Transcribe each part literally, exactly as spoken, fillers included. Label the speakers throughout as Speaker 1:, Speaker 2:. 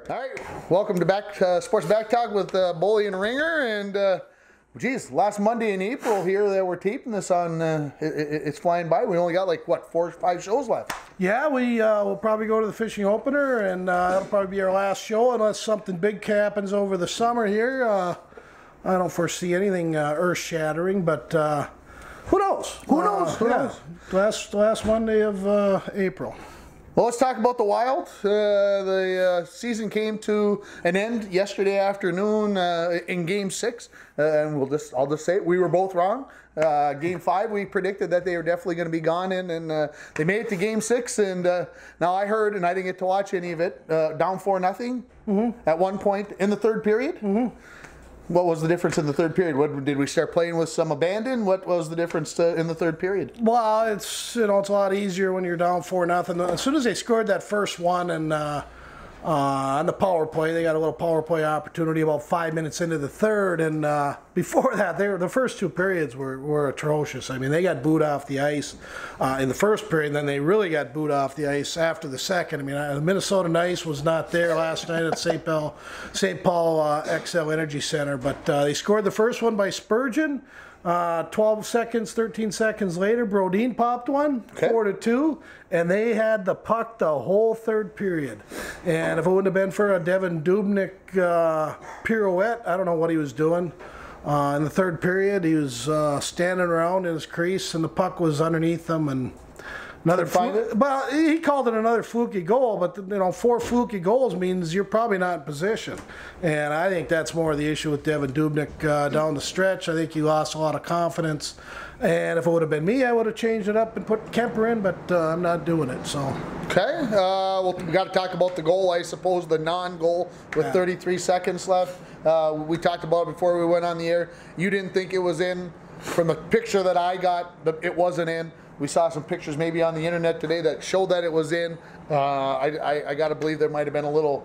Speaker 1: All right, welcome to back uh, Sports Back Talk with uh, Boley and Ringer, and uh, geez, last Monday in April here that we're taping this on. Uh, it, it, it's flying by. We only got like what four, or five shows left.
Speaker 2: Yeah, we uh, will probably go to the fishing opener, and uh, that'll probably be our last show unless something big happens over the summer here. Uh, I don't foresee anything uh, earth-shattering, but uh, who knows?
Speaker 1: Who knows? Who
Speaker 2: yeah.
Speaker 1: knows?
Speaker 2: Last last Monday of uh, April.
Speaker 1: Well, let's talk about the Wild. Uh, the uh, season came to an end yesterday afternoon uh, in Game Six, uh, and we'll just—I'll just say it, we were both wrong. Uh, game Five, we predicted that they were definitely going to be gone in, and uh, they made it to Game Six. And uh, now I heard, and I didn't get to watch any of it, uh, down four nothing
Speaker 2: mm-hmm.
Speaker 1: at one point in the third period.
Speaker 2: Mm-hmm.
Speaker 1: What was the difference in the third period? What did we start playing with some abandon? What was the difference uh, in the third period?
Speaker 2: Well, it's you know it's a lot easier when you're down four nothing. As soon as they scored that first one, and uh, uh, on the power play, they got a little power play opportunity about five minutes into the third, and uh, before that, they were, the first two periods were, were atrocious. I mean, they got booed off the ice uh, in the first period, and then they really got booed off the ice after the second. I mean, uh, the Minnesota Nice was not there last night at Saint Paul Saint Paul uh, X L Energy Center, but uh, they scored the first one by Spurgeon. Uh, twelve seconds, thirteen seconds later, Brodin popped one,
Speaker 1: okay.
Speaker 2: four to two, and they had the puck the whole third period. And if it wouldn't have been for a Devan Dubnyk uh, pirouette, I don't know what he was doing. Uh, in the third period, he was uh, standing around in his crease, and the puck was underneath him, and another fluke. Well, he called it another fluky goal, but you know, four fluky goals means you're probably not in position, and I think that's more the issue with Devan Dubnyk uh, down the stretch. I think he lost a lot of confidence, and if it would have been me, I would have changed it up and put Kemper in, but uh, I'm not doing it. So
Speaker 1: okay, uh, well, we got to talk about the goal. I suppose the non-goal with
Speaker 2: yeah.
Speaker 1: thirty-three seconds left. Uh, we talked about it before we went on the air. You didn't think it was in. From the picture that I got, it wasn't in. We saw some pictures maybe on the internet today that showed that it was in. Uh, I, I, I got to believe there might have been a little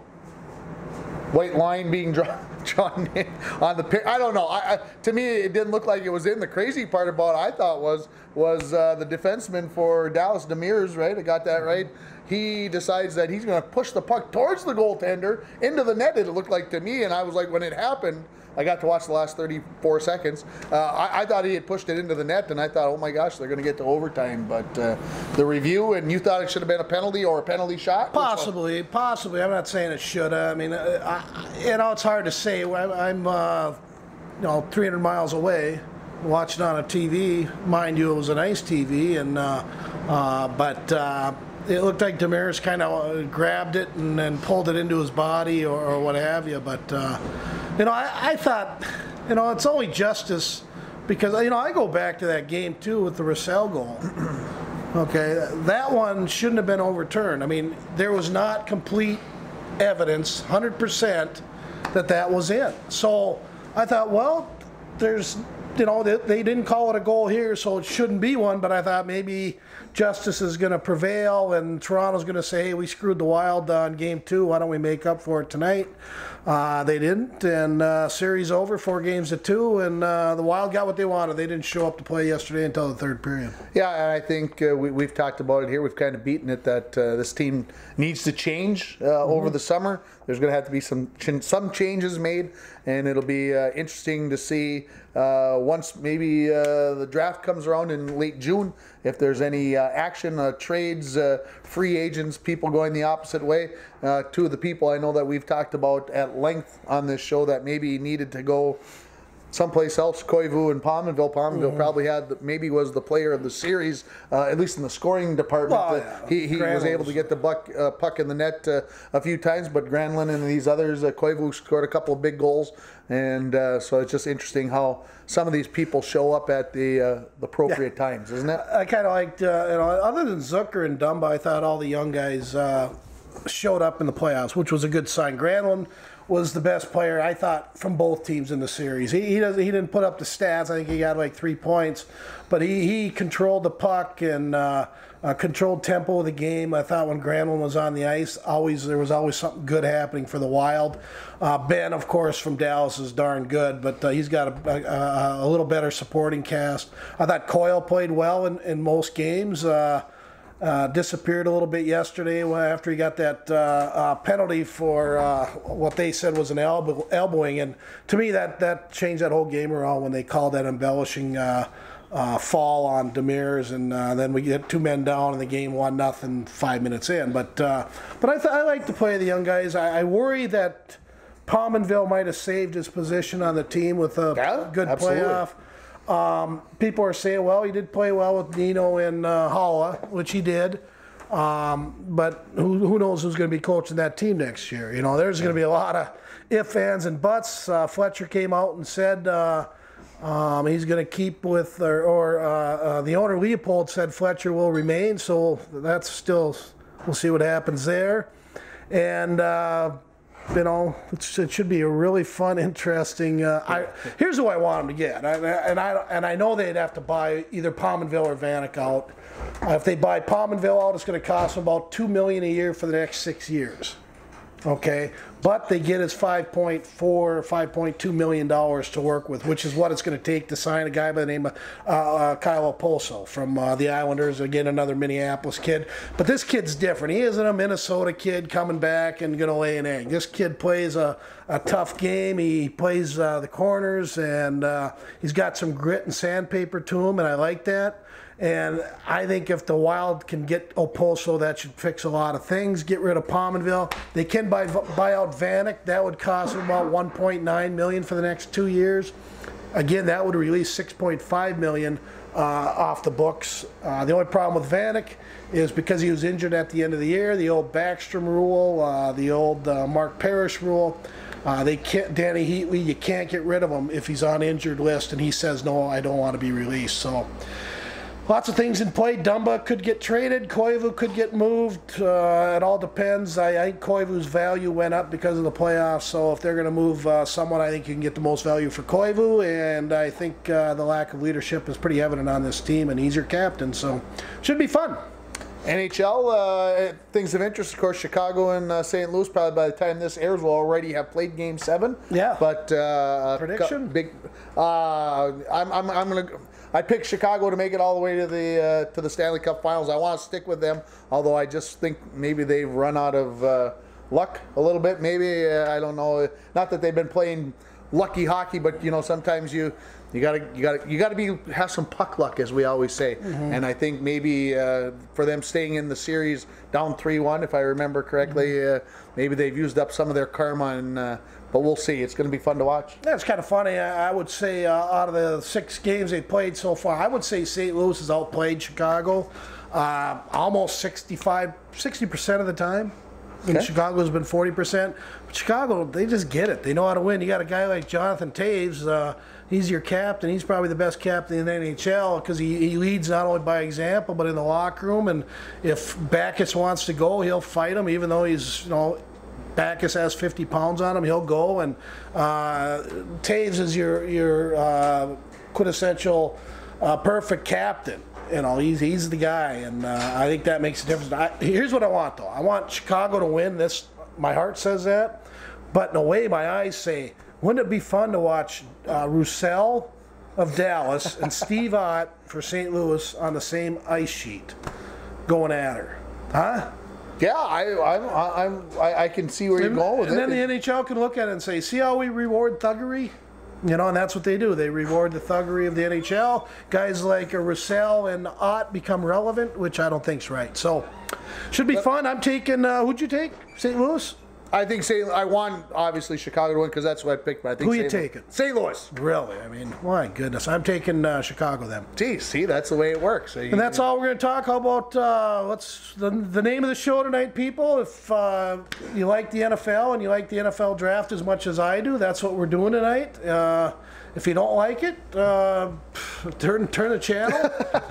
Speaker 1: white line being drawn, drawn in on the pic. I don't know. I, I, to me, it didn't look like it was in. The crazy part about it, I thought, was was uh, the defenseman for Dallas, Demers, right? I got that right. He decides that he's going to push the puck towards the goaltender into the net. It looked like to me, and I was like, when it happened, I got to watch the last thirty-four seconds. Uh, I, I thought he had pushed it into the net, and I thought, oh my gosh, they're going to get to overtime. But uh, the review, and you thought it should have been a penalty or a penalty shot?
Speaker 2: Possibly, possibly. I'm not saying it should. I mean, uh, I, you know, it's hard to say. I'm, uh, you know, three hundred miles away, watching on a T V. Mind you, it was a nice T V, and uh, uh, but. Uh, It looked like Demers kind of grabbed it and then pulled it into his body or, or what have you. But, uh, you know, I, I thought, you know, it's only justice because, you know, I go back to that game, too, with the Roussel goal. Okay, that one shouldn't have been overturned. I mean, there was not complete evidence, one hundred percent, that that was in. So I thought, well, there's, you know, they, they didn't call it a goal here, so it shouldn't be one. But I thought maybe justice is going to prevail, and Toronto's going to say, hey, we screwed the Wild on game two. Why don't we make up for it tonight? Uh, they didn't, and uh, series over, four games to two, and uh, the Wild got what they wanted. They didn't show up to play yesterday until the third period.
Speaker 1: Yeah, and I think uh, we, we've talked about it here. We've kind of beaten it that uh, this team needs to change uh, mm-hmm. over the summer. There's going to have to be some ch- some changes made, and it'll be uh, interesting to see uh, once maybe uh, the draft comes around in late June, if there's any uh, action, uh, trades, uh, free agents, people going the opposite way. Uh, two of the people I know that we've talked about at length on this show that maybe needed to go someplace else, Koivu and Pominville. Pominville mm-hmm. probably had, the, maybe was the player of the series, uh, at least in the scoring department.
Speaker 2: Well,
Speaker 1: uh,
Speaker 2: yeah.
Speaker 1: He, he was able to get the buck, uh, puck in the net uh, a few times, but Granlund and these others, uh, Koivu scored a couple of big goals, and uh, so it's just interesting how some of these people show up at the uh, the appropriate yeah. times, isn't it?
Speaker 2: I kind of liked, uh, you know, other than Zucker and Dumba, I thought all the young guys uh, showed up in the playoffs, which was a good sign. Granlund was the best player, I thought, from both teams in the series. He he, doesn't, he didn't put up the stats. I think he got like three points. But he, he controlled the puck and uh, uh, controlled tempo of the game. I thought when Granlund was on the ice, always there was always something good happening for the Wild. Uh, Ben, of course, from Dallas is darn good, but uh, he's got a, a, a little better supporting cast. I thought Coyle played well in, in most games. Uh, uh, disappeared a little bit yesterday after he got that uh, uh, penalty for uh, what they said was an elbow, elbowing. And to me, that, that changed that whole game around when they called that embellishing uh, uh, fall on Demers. And uh, then we get two men down in the game, one nothing, five minutes in. But uh, but I, th- I like to play the young guys. I, I worry that Pominville might have saved his position on the team with a
Speaker 1: yeah,
Speaker 2: good
Speaker 1: absolutely.
Speaker 2: playoff. Um, people are saying, well, he did play well with Nino and uh, Holla, which he did. Um, but who, who knows who's going to be coaching that team next year? You know, there's going to be a lot of ifs, ands, and buts. Uh, Fletcher came out and said uh, um, he's going to keep with, or, or uh, uh, the owner Leopold said Fletcher will remain. So that's still, we'll see what happens there. And uh, you know, it's, it should be a really fun, interesting. Uh, I, here's who I want them to get, I, and I and I know they'd have to buy either Pominville or Vanek out. Uh, if they buy Pominville out, it's going to cost them about two million a year for the next six years. Okay, but they get his five point four, five point two million dollars to work with, which is what it's going to take to sign a guy by the name of uh, uh, Kyle Oposo from uh, the Islanders. Again, another Minneapolis kid, but this kid's different. He isn't a Minnesota kid coming back and going to lay an egg. This kid plays a, a tough game. He plays uh, the corners, and uh, he's got some grit and sandpaper to him, and I like that. And I think if the Wild can get Oposo, that should fix a lot of things. Get rid of Pominville. They can buy buy out Vanek. That would cost them about one point nine million dollars for the next two years. Again, that would release six point five million dollars uh, off the books. Uh, the only problem with Vanek is because he was injured at the end of the year. The old Backstrom rule, uh, the old uh, Mark Parrish rule. Uh, they can't. Danny Heatley, you can't get rid of him if he's on injured list, and he says no, I don't want to be released. So. Lots of things in play. Dumba could get traded. Koivu could get moved. Uh, it all depends. I, I think Koivu's value went up because of the playoffs. So if they're going to move uh, someone, I think you can get the most value for Koivu. And I think uh, the lack of leadership is pretty evident on this team. And he's your captain, so should be fun.
Speaker 1: N H L, uh, things of interest, of course, Chicago and uh, Saint Louis, probably by the time this airs, will already have played Game seven.
Speaker 2: Yeah.
Speaker 1: But, uh,
Speaker 2: prediction?
Speaker 1: Big, uh, I'm, I'm, I'm going to, I picked Chicago to make it all the way to the, uh, to the Stanley Cup Finals. I want to stick with them, although I just think maybe they've run out of uh, luck a little bit. Maybe, uh, I don't know, not that they've been playing lucky hockey, but, you know, sometimes you, You gotta, you gotta, you gotta be have some puck luck, as we always say. Mm-hmm. And I think maybe uh, for them staying in the series down three one, if I remember correctly, mm-hmm. uh, maybe they've used up some of their karma. And uh, but we'll see. It's going to be fun to watch.
Speaker 2: Yeah, it's kind of funny. I would say uh, out of the six games they played so far, I would say Saint Louis has outplayed Chicago uh, almost sixty-five, sixty percent of the time. And okay. Chicago's been forty percent. But Chicago, they just get it. They know how to win. You got a guy like Jonathan Toews. Uh, he's your captain. He's probably the best captain in the N H L because he, he leads not only by example but in the locker room. And if Backes wants to go, he'll fight him, even though he's, you know, Backes has fifty pounds on him. He'll go. And uh, Toews is your your uh, quintessential uh, perfect captain. You know, he's he's the guy, and uh, I think that makes a difference. I, here's what I want, though. I want Chicago to win. This, my heart says that, but in a way, my eyes say, wouldn't it be fun to watch uh, Roussel of Dallas and Steve Ott for Saint Louis on the same ice sheet, going at her, huh?
Speaker 1: Yeah, I I I'm, I, I can see where
Speaker 2: and,
Speaker 1: you're going with
Speaker 2: and
Speaker 1: it.
Speaker 2: And then the N H L can look at it and say, see how we reward thuggery? You know, and that's what they do. They reward the thuggery of the N H L. Guys like Roussel and Ott become relevant, which I don't think's right. So, should be but, fun. I'm taking, uh, who'd you take? Saint Louis?
Speaker 1: I think Saint I want, obviously, Chicago to win because that's what I picked. But I think
Speaker 2: Who
Speaker 1: Saint
Speaker 2: you taking?
Speaker 1: Saint Louis.
Speaker 2: Really? I mean, my goodness. I'm taking uh, Chicago then.
Speaker 1: Gee, see, that's the way it works. So you,
Speaker 2: and that's all we're going to talk. How about, uh, what's the, the name of the show tonight, people? If uh, you like the N F L and you like the N F L draft as much as I do, that's what we're doing tonight. Uh, If you don't like it, uh, turn turn the channel.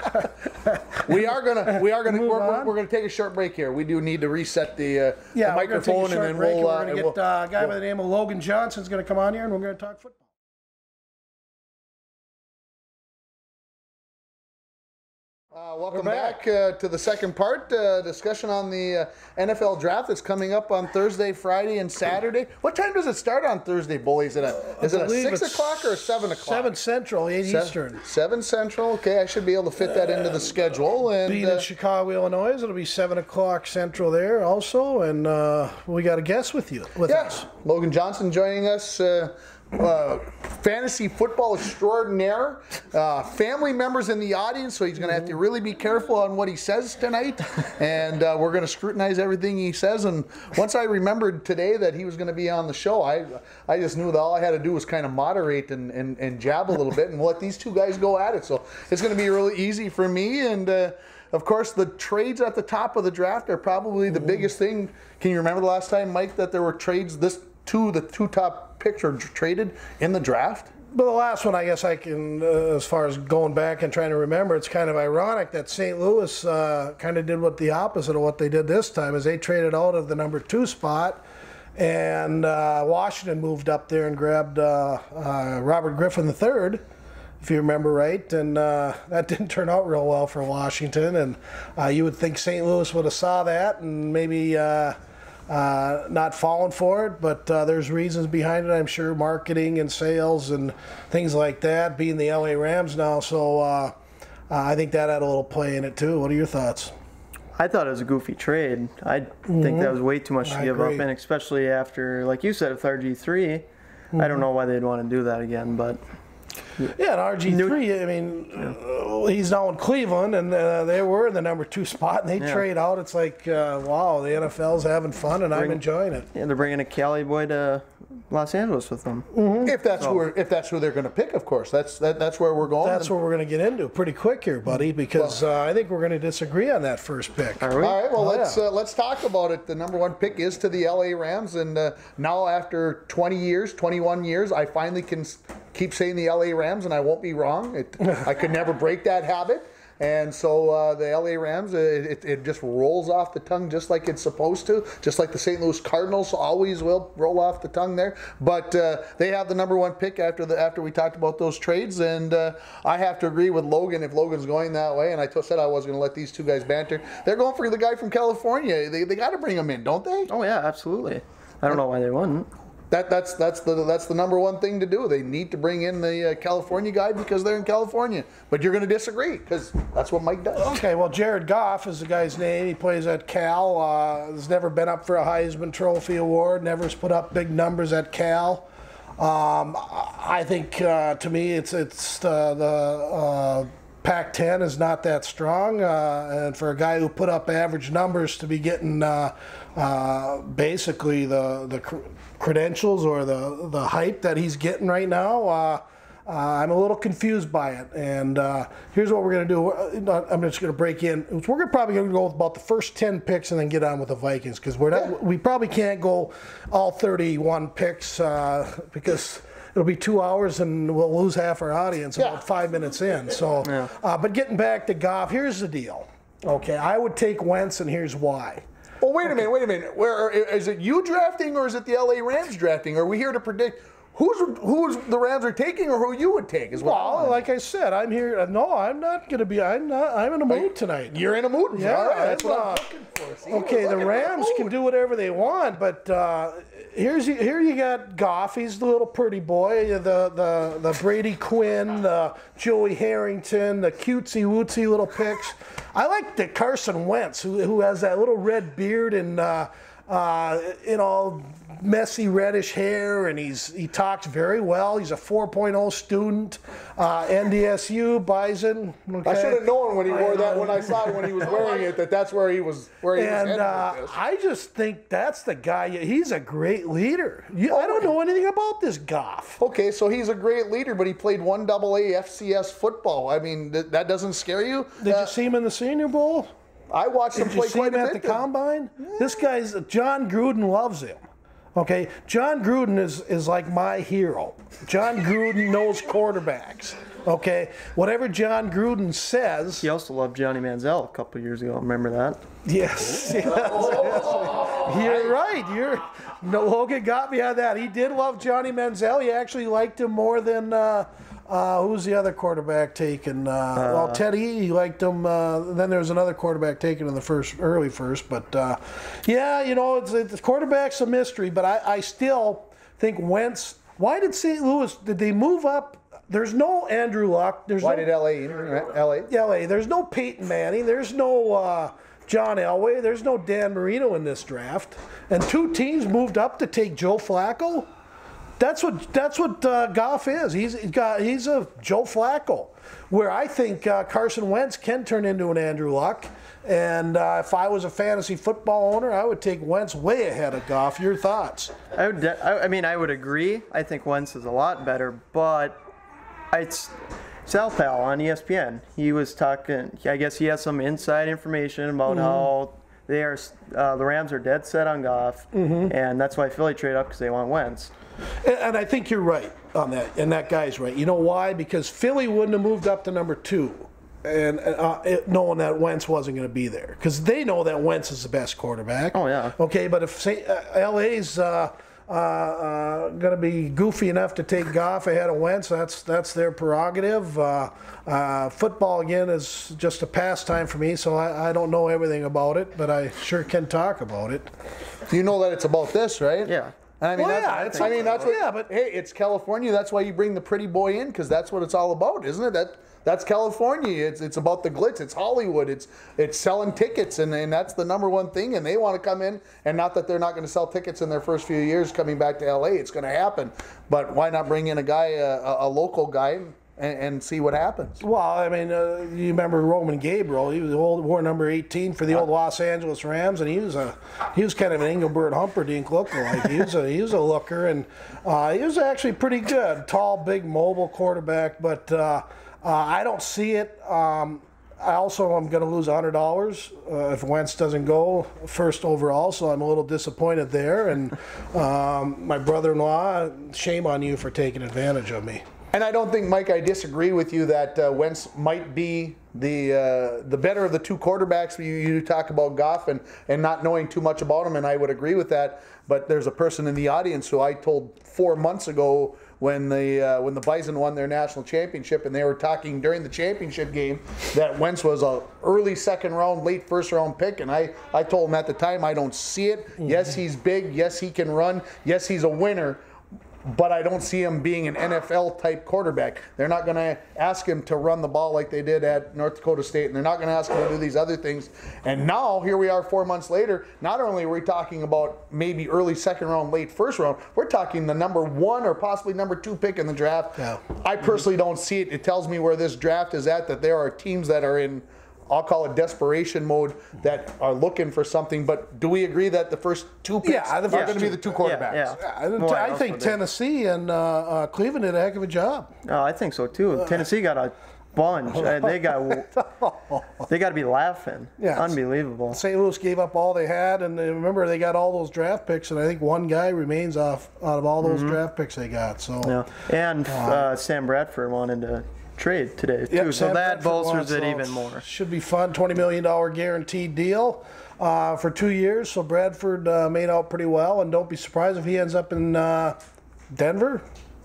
Speaker 1: we are gonna we are gonna we're, we're, we're gonna take a short break here. We do need to reset the, uh,
Speaker 2: yeah,
Speaker 1: the microphone, and then we'll.
Speaker 2: We're
Speaker 1: Uh,
Speaker 2: gonna get
Speaker 1: we'll,
Speaker 2: uh, a guy
Speaker 1: we'll,
Speaker 2: by the name of Logan Johnson is gonna come on here, and we're gonna talk football.
Speaker 1: Uh, welcome
Speaker 2: We're
Speaker 1: back,
Speaker 2: back.
Speaker 1: uh, to the second part, uh, discussion on the uh, N F L draft that's coming up on Thursday, Friday, and Saturday. What time does it start on Thursday, Bully? Is it a, is it a
Speaker 2: believe
Speaker 1: six
Speaker 2: it's
Speaker 1: o'clock or a seven o'clock?
Speaker 2: Seven Central, eight
Speaker 1: Se-
Speaker 2: Eastern.
Speaker 1: Seven Central. Okay, I should be able to fit that into the schedule. And
Speaker 2: Being
Speaker 1: uh,
Speaker 2: in Chicago, Illinois, it'll be seven o'clock Central there also, and uh, we got a guest with you with
Speaker 1: yeah,
Speaker 2: us.
Speaker 1: Logan Johnson joining us. Uh, uh, fantasy football extraordinaire, uh, family members in the audience, so he's going to have to really be careful on what he says tonight, and uh, we're going to scrutinize everything he says. And once I remembered today that he was going to be on the show, I I just knew that all I had to do was kind of moderate and, and, and jab a little bit and let these two guys go at it. So it's going to be really easy for me. And uh, of course, the trades at the top of the draft are probably the biggest thing. Can you remember the last time, Mike, that there were trades this two the two top picks are traded in the draft?
Speaker 2: But the last one, I guess I can, uh, as far as going back and trying to remember, it's kind of ironic that Saint Louis uh, kind of did what the opposite of what they did this time, is they traded out of the number two spot, and uh, Washington moved up there and grabbed uh, uh, Robert Griffin the third, if you remember right, and uh, that didn't turn out real well for Washington, and uh, you would think Saint Louis would have saw that and maybe uh, Uh, not falling for it, but uh, there's reasons behind it, I'm sure, marketing and sales and things like that, being the L A Rams now, so uh, uh, I think that had a little play in it too. What are your thoughts?
Speaker 3: I thought it was a goofy trade. I mm-hmm. think that was way too much to
Speaker 2: I
Speaker 3: give
Speaker 2: agree.
Speaker 3: up, and especially after, like you said, with R G three, mm-hmm. I don't know why they'd want to do that again, but...
Speaker 2: Yeah, and R G three, I mean, uh, he's now in Cleveland, and uh, they were in the number two spot, and they
Speaker 3: yeah.
Speaker 2: trade out. It's like, uh, wow, the N F L's having fun, and Bring, I'm enjoying it.
Speaker 3: Yeah, they're bringing a Cali boy to Los Angeles with them.
Speaker 2: Mm-hmm.
Speaker 1: If that's
Speaker 3: so.
Speaker 1: who we're, if that's who they're going to pick, of course, that's that, that's where we're going.
Speaker 2: That's what we're going to get into pretty quick here, buddy, because well, uh, I think we're going to disagree on that first pick.
Speaker 3: Are we?
Speaker 1: All right, well,
Speaker 2: oh,
Speaker 1: let's
Speaker 2: yeah.
Speaker 1: uh, let's talk about it. The number one pick is to the L A Rams, and uh, now after twenty years, twenty-one years, I finally can keep saying the L A Rams, and I won't be wrong. It, I could never break that habit. And so uh, the L A Rams, it, it, it just rolls off the tongue just like it's supposed to, just like the Saint Louis Cardinals always will roll off the tongue there. But uh, they have the number one pick after the after we talked about those trades, and uh, I have to agree with Logan if Logan's going that way. And I t- said I was going to let these two guys banter. They're going for the guy from California. They they got to bring him in, don't they?
Speaker 3: Oh yeah, absolutely. I don't know why they wouldn't.
Speaker 1: That that's that's the that's the number one thing to do. They need to bring in the uh, California guy because they're in California. But you're going to disagree because that's what Mike does.
Speaker 2: Okay, well, Jared Goff is the guy's name. He plays at Cal. Uh, has never been up for a Heisman Trophy award. Never has put up big numbers at Cal. Um, I think uh, to me, it's it's uh, the uh, Pac ten is not that strong, uh, and for a guy who put up average numbers to be getting uh, uh, basically the the cr- credentials or the the hype that he's getting right now, uh, uh, I'm a little confused by it. And uh, here's what we're going to do. I'm just going to break in. We're gonna probably going to go with about the first ten picks and then get on with the Vikings because we're not. We probably can't go all thirty-one picks uh, because. It'll be two hours and we'll lose half our audience about yeah. five minutes in. So, yeah. uh, but getting back to Goff, here's the deal. Okay, I would take Wentz, and here's why.
Speaker 1: Well, wait a minute, wait a minute. Where is it? You drafting, or is it the L A Rams drafting? Are we here to predict who's who's the Rams are taking, or who you would take as well?
Speaker 2: Well, like I said, I'm here. No, I'm not going to be. I'm not. I'm in a mood tonight.
Speaker 1: You're in a mood.
Speaker 2: Yeah,
Speaker 1: all right, that's
Speaker 2: I'm,
Speaker 1: what
Speaker 2: uh,
Speaker 1: I'm looking for. See,
Speaker 2: okay, the Rams can do whatever they want, but uh, here's here you got Goff. He's the little pretty boy, the the the Brady Quinn, the Joey Harrington, the cutesy wootsy little picks. I like the Carson Wentz, who who has that little red beard and uh, uh, you know. messy reddish hair, and he's he talks very well. He's a four point oh student, uh, N D S U, Bison. Okay.
Speaker 1: I should have known when he wore that, when I saw it when he was wearing it, that that's where he was where he
Speaker 2: and,
Speaker 1: was headed
Speaker 2: uh,
Speaker 1: with this.
Speaker 2: I just think that's the guy. He's a great leader. You, I don't know anything about this Goff.
Speaker 1: Okay, so he's a great leader, but he played one double A F C S football. I mean, th- that doesn't scare you?
Speaker 2: Did
Speaker 1: uh,
Speaker 2: you see him in the Senior Bowl?
Speaker 1: I watched him
Speaker 2: Did you
Speaker 1: play
Speaker 2: see
Speaker 1: quite
Speaker 2: him
Speaker 1: a
Speaker 2: at
Speaker 1: bit.
Speaker 2: the Combine? Yeah. This guy's, John Gruden loves him. Okay, John Gruden is, is like my hero. John Gruden knows quarterbacks. Okay, whatever John Gruden says.
Speaker 3: He also loved Johnny Manziel a couple of years ago. Remember that?
Speaker 2: Yes, yes, yes. You're right. You're no, Logan got me on that. He did love Johnny Manziel. He actually liked him more than uh, Uh, who was the other quarterback taken? Uh, uh, well, Teddy, he liked him. Uh, then there was another quarterback taken in the first, early first. But uh, yeah, you know, it's, it's quarterback's a mystery. But I, I still think Wentz. Why did Saint Louis? Did they move up? There's no Andrew Luck. There's
Speaker 1: Why
Speaker 2: no,
Speaker 1: did L A? L A?
Speaker 2: L A. There's no Peyton Manning. There's no uh, John Elway. There's no Dan Marino in this draft. And two teams moved up to take Joe Flacco. That's what that's what uh, Goff is. He's he's got he's a Joe Flacco, where I think uh, Carson Wentz can turn into an Andrew Luck. And uh, if I was a fantasy football owner, I would take Wentz way ahead of Goff. Your thoughts?
Speaker 3: I would. De- I I mean, I would agree. I think Wentz is a lot better, but it's Sal Pal on E S P N. He was talking. I guess he has some inside information about mm-hmm. how they are. Uh, the Rams are dead set on Goff, mm-hmm. and that's why Philly trade up because they want Wentz.
Speaker 2: And I think you're right on that, and that guy's right. You know why? Because Philly wouldn't have moved up to number two, and uh, it, knowing that Wentz wasn't going to be there, because they know that Wentz is the best quarterback.
Speaker 3: Oh yeah.
Speaker 2: Okay, but if say, uh, L A's uh, uh, uh, going to be goofy enough to take Goff ahead of Wentz, that's that's their prerogative. Uh, uh, football again is just a pastime for me, so I, I don't know everything about it, but I sure can talk about it.
Speaker 1: You know that it's about this, right?
Speaker 3: Yeah.
Speaker 1: I mean,
Speaker 2: well,
Speaker 1: that's,
Speaker 2: yeah, it's
Speaker 1: I mean, that's what.
Speaker 2: Yeah, but
Speaker 1: hey, it's California. That's why you bring the pretty boy in, because that's what it's all about, isn't it? That that's California. It's it's about the glitz. It's Hollywood. It's it's selling tickets, and, and that's the number one thing. And they want to come in, and not that they're not going to sell tickets in their first few years coming back to L A. It's going to happen. But why not bring in a guy, a, a local guy, and, and see what happens?
Speaker 2: Well, I mean, uh, you remember Roman Gabriel? He was old, wore number eighteen for the old Los Angeles Rams, and he was a he was kind of an Engelbert Humperdinck lookalike. He was a he was a looker, and uh, he was actually pretty good, tall, big, mobile quarterback. But uh, uh, I don't see it. Um, I also am going to lose one hundred dollars uh, if Wentz doesn't go first overall, so I'm a little disappointed there. And um, my brother-in-law, shame on you for taking advantage of me.
Speaker 1: And I don't think, Mike, I disagree with you that uh, Wentz might be the uh, the better of the two quarterbacks. You, you talk about Goff and, and not knowing too much about him, and I would agree with that. But there's a person in the audience who I told four months ago when the uh, when the Bison won their national championship, and they were talking during the championship game that Wentz was a early second round, late first round pick, and I, I told him at the time I don't see it. Mm-hmm. Yes, he's big. Yes, he can run. Yes, he's a winner. But I don't see him being an N F L-type quarterback. They're not going to ask him to run the ball like they did at North Dakota State, and they're not going to ask him to do these other things. And now, here we are four months later, not only are we talking about maybe early second round, late first round, we're talking the number one or possibly number two pick in the draft.
Speaker 2: Yeah.
Speaker 1: I personally don't see it. It tells me where this draft is at, that there are teams that are in, I'll call it desperation mode, that are looking for something. But do we agree that the first two picks
Speaker 2: yeah, the
Speaker 1: are going to be the two quarterbacks?
Speaker 3: Yeah, yeah.
Speaker 2: Yeah, I, I think Tennessee and uh, uh, Cleveland did a heck of a job.
Speaker 3: No, I think so too. Tennessee got a bunch. Uh, they got they got to be laughing.
Speaker 2: Yeah,
Speaker 3: unbelievable.
Speaker 2: Saint Louis gave up all they had, and they, remember they got all those draft picks, and I think one guy remains off out of all those mm-hmm. draft picks they got. So
Speaker 3: yeah, and uh, Sam Bradford wanted to trade today too, yep, so Sam that Bradford bolsters it even more.
Speaker 2: Should be fun. twenty million dollars guaranteed deal uh, for two years. So Bradford uh, made out pretty well, and don't be surprised if he ends up in uh, Denver.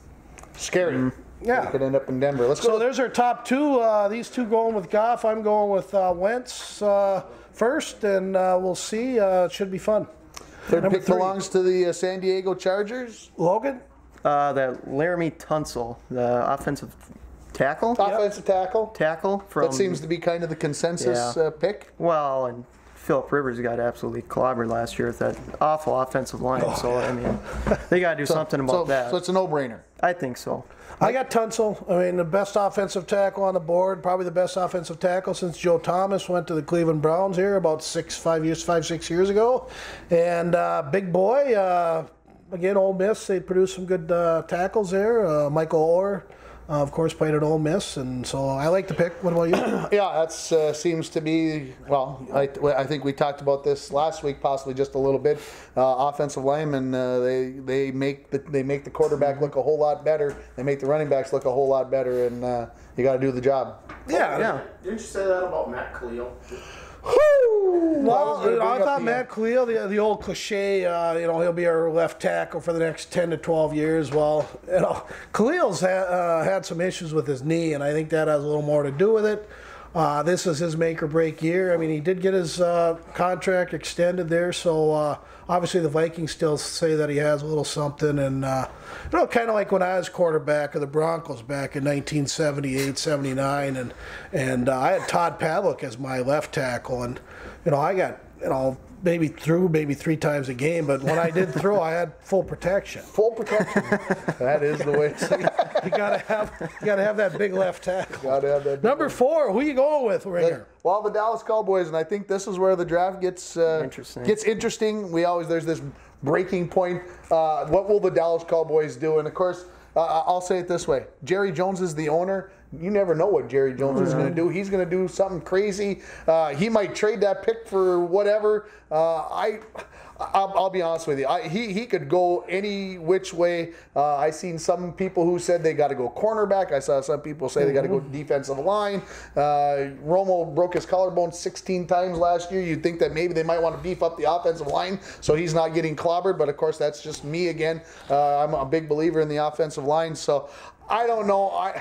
Speaker 1: Scary.
Speaker 2: Mm-hmm. Yeah,
Speaker 1: he could end up in Denver. Let's go.
Speaker 2: So there's our top two. Uh, these two going with Goff. I'm going with uh, Wentz uh, first, and uh, we'll see. Uh, it should be fun.
Speaker 1: Third Number pick three. belongs to the uh, San Diego Chargers.
Speaker 2: Logan.
Speaker 3: Uh, that Laramie Tunsil, the offensive tackle?
Speaker 1: Offensive yep. tackle.
Speaker 3: Tackle. From,
Speaker 1: that seems to be kind of the consensus
Speaker 3: yeah.
Speaker 1: uh, pick.
Speaker 3: Well, and Philip Rivers got absolutely clobbered last year with that awful offensive line. Oh, so, yeah. I mean, they got to do
Speaker 1: so,
Speaker 3: something about
Speaker 1: so,
Speaker 3: that.
Speaker 1: So it's a no-brainer.
Speaker 3: I think so.
Speaker 2: I got Tunsil. I mean, the best offensive tackle on the board, probably the best offensive tackle since Joe Thomas went to the Cleveland Browns here about six, five years, five, six years ago. And uh, big boy, uh, again, Ole Miss, they produced some good uh, tackles there. Uh, Michael Orr. Uh, of course, played at Ole Miss, and so I like the pick. What about you?
Speaker 1: Yeah, that uh, seems to be, well, I, I think we talked about this last week, possibly just a little bit. Uh, offensive linemen, uh, they they make the they make the quarterback look a whole lot better. They make the running backs look a whole lot better, and uh, you got to do the job.
Speaker 2: Yeah,
Speaker 3: yeah.
Speaker 4: Didn't you say that about Matt Khalil?
Speaker 1: Whoo!
Speaker 2: Well,
Speaker 1: was gonna
Speaker 2: you know, I
Speaker 1: bring up
Speaker 2: thought
Speaker 1: the-
Speaker 2: Matt Khalil, the, the old cliche, uh, you know, he'll be our left tackle for the next ten to twelve years. Well, you know, Khalil's ha- uh, had some issues with his knee, and I think that has a little more to do with it. Uh, this is his make or break year. I mean, he did get his uh, contract extended there, so uh, obviously the Vikings still say that he has a little something. And, uh, you know, kind of like when I was quarterback of the Broncos back in nineteen seventy-eight, seventy-nine, and, and uh, I had Todd Pavlik as my left tackle, and, you know, I got, you know, maybe threw maybe three times a game, but when I did throw, I had full protection.
Speaker 1: Full protection. That is the way.
Speaker 2: You gotta have, you gotta have that big left tackle.
Speaker 1: Gotta have that.
Speaker 2: Number four, who you going with, Ringer?
Speaker 1: Well, the Dallas Cowboys, and I think this is where the draft gets uh,
Speaker 3: Interesting.
Speaker 1: gets interesting. We always there's this breaking point. Uh, what will the Dallas Cowboys do? And of course, uh, I'll say it this way: Jerry Jones is the owner. You never know what Jerry Jones is going to do. He's going to do something crazy. Uh, he might trade that pick for whatever. Uh, I, I'll, I'll be honest with you. I, he he could go any which way. Uh, I seen some people who said they got to go cornerback. I saw some people say they got to go defensive line. Uh, Romo broke his collarbone sixteen times last year. You'd think that maybe they might want to beef up the offensive line so he's not getting clobbered. But of course, that's just me again. Uh, I'm a big believer in the offensive line. So I don't know. I.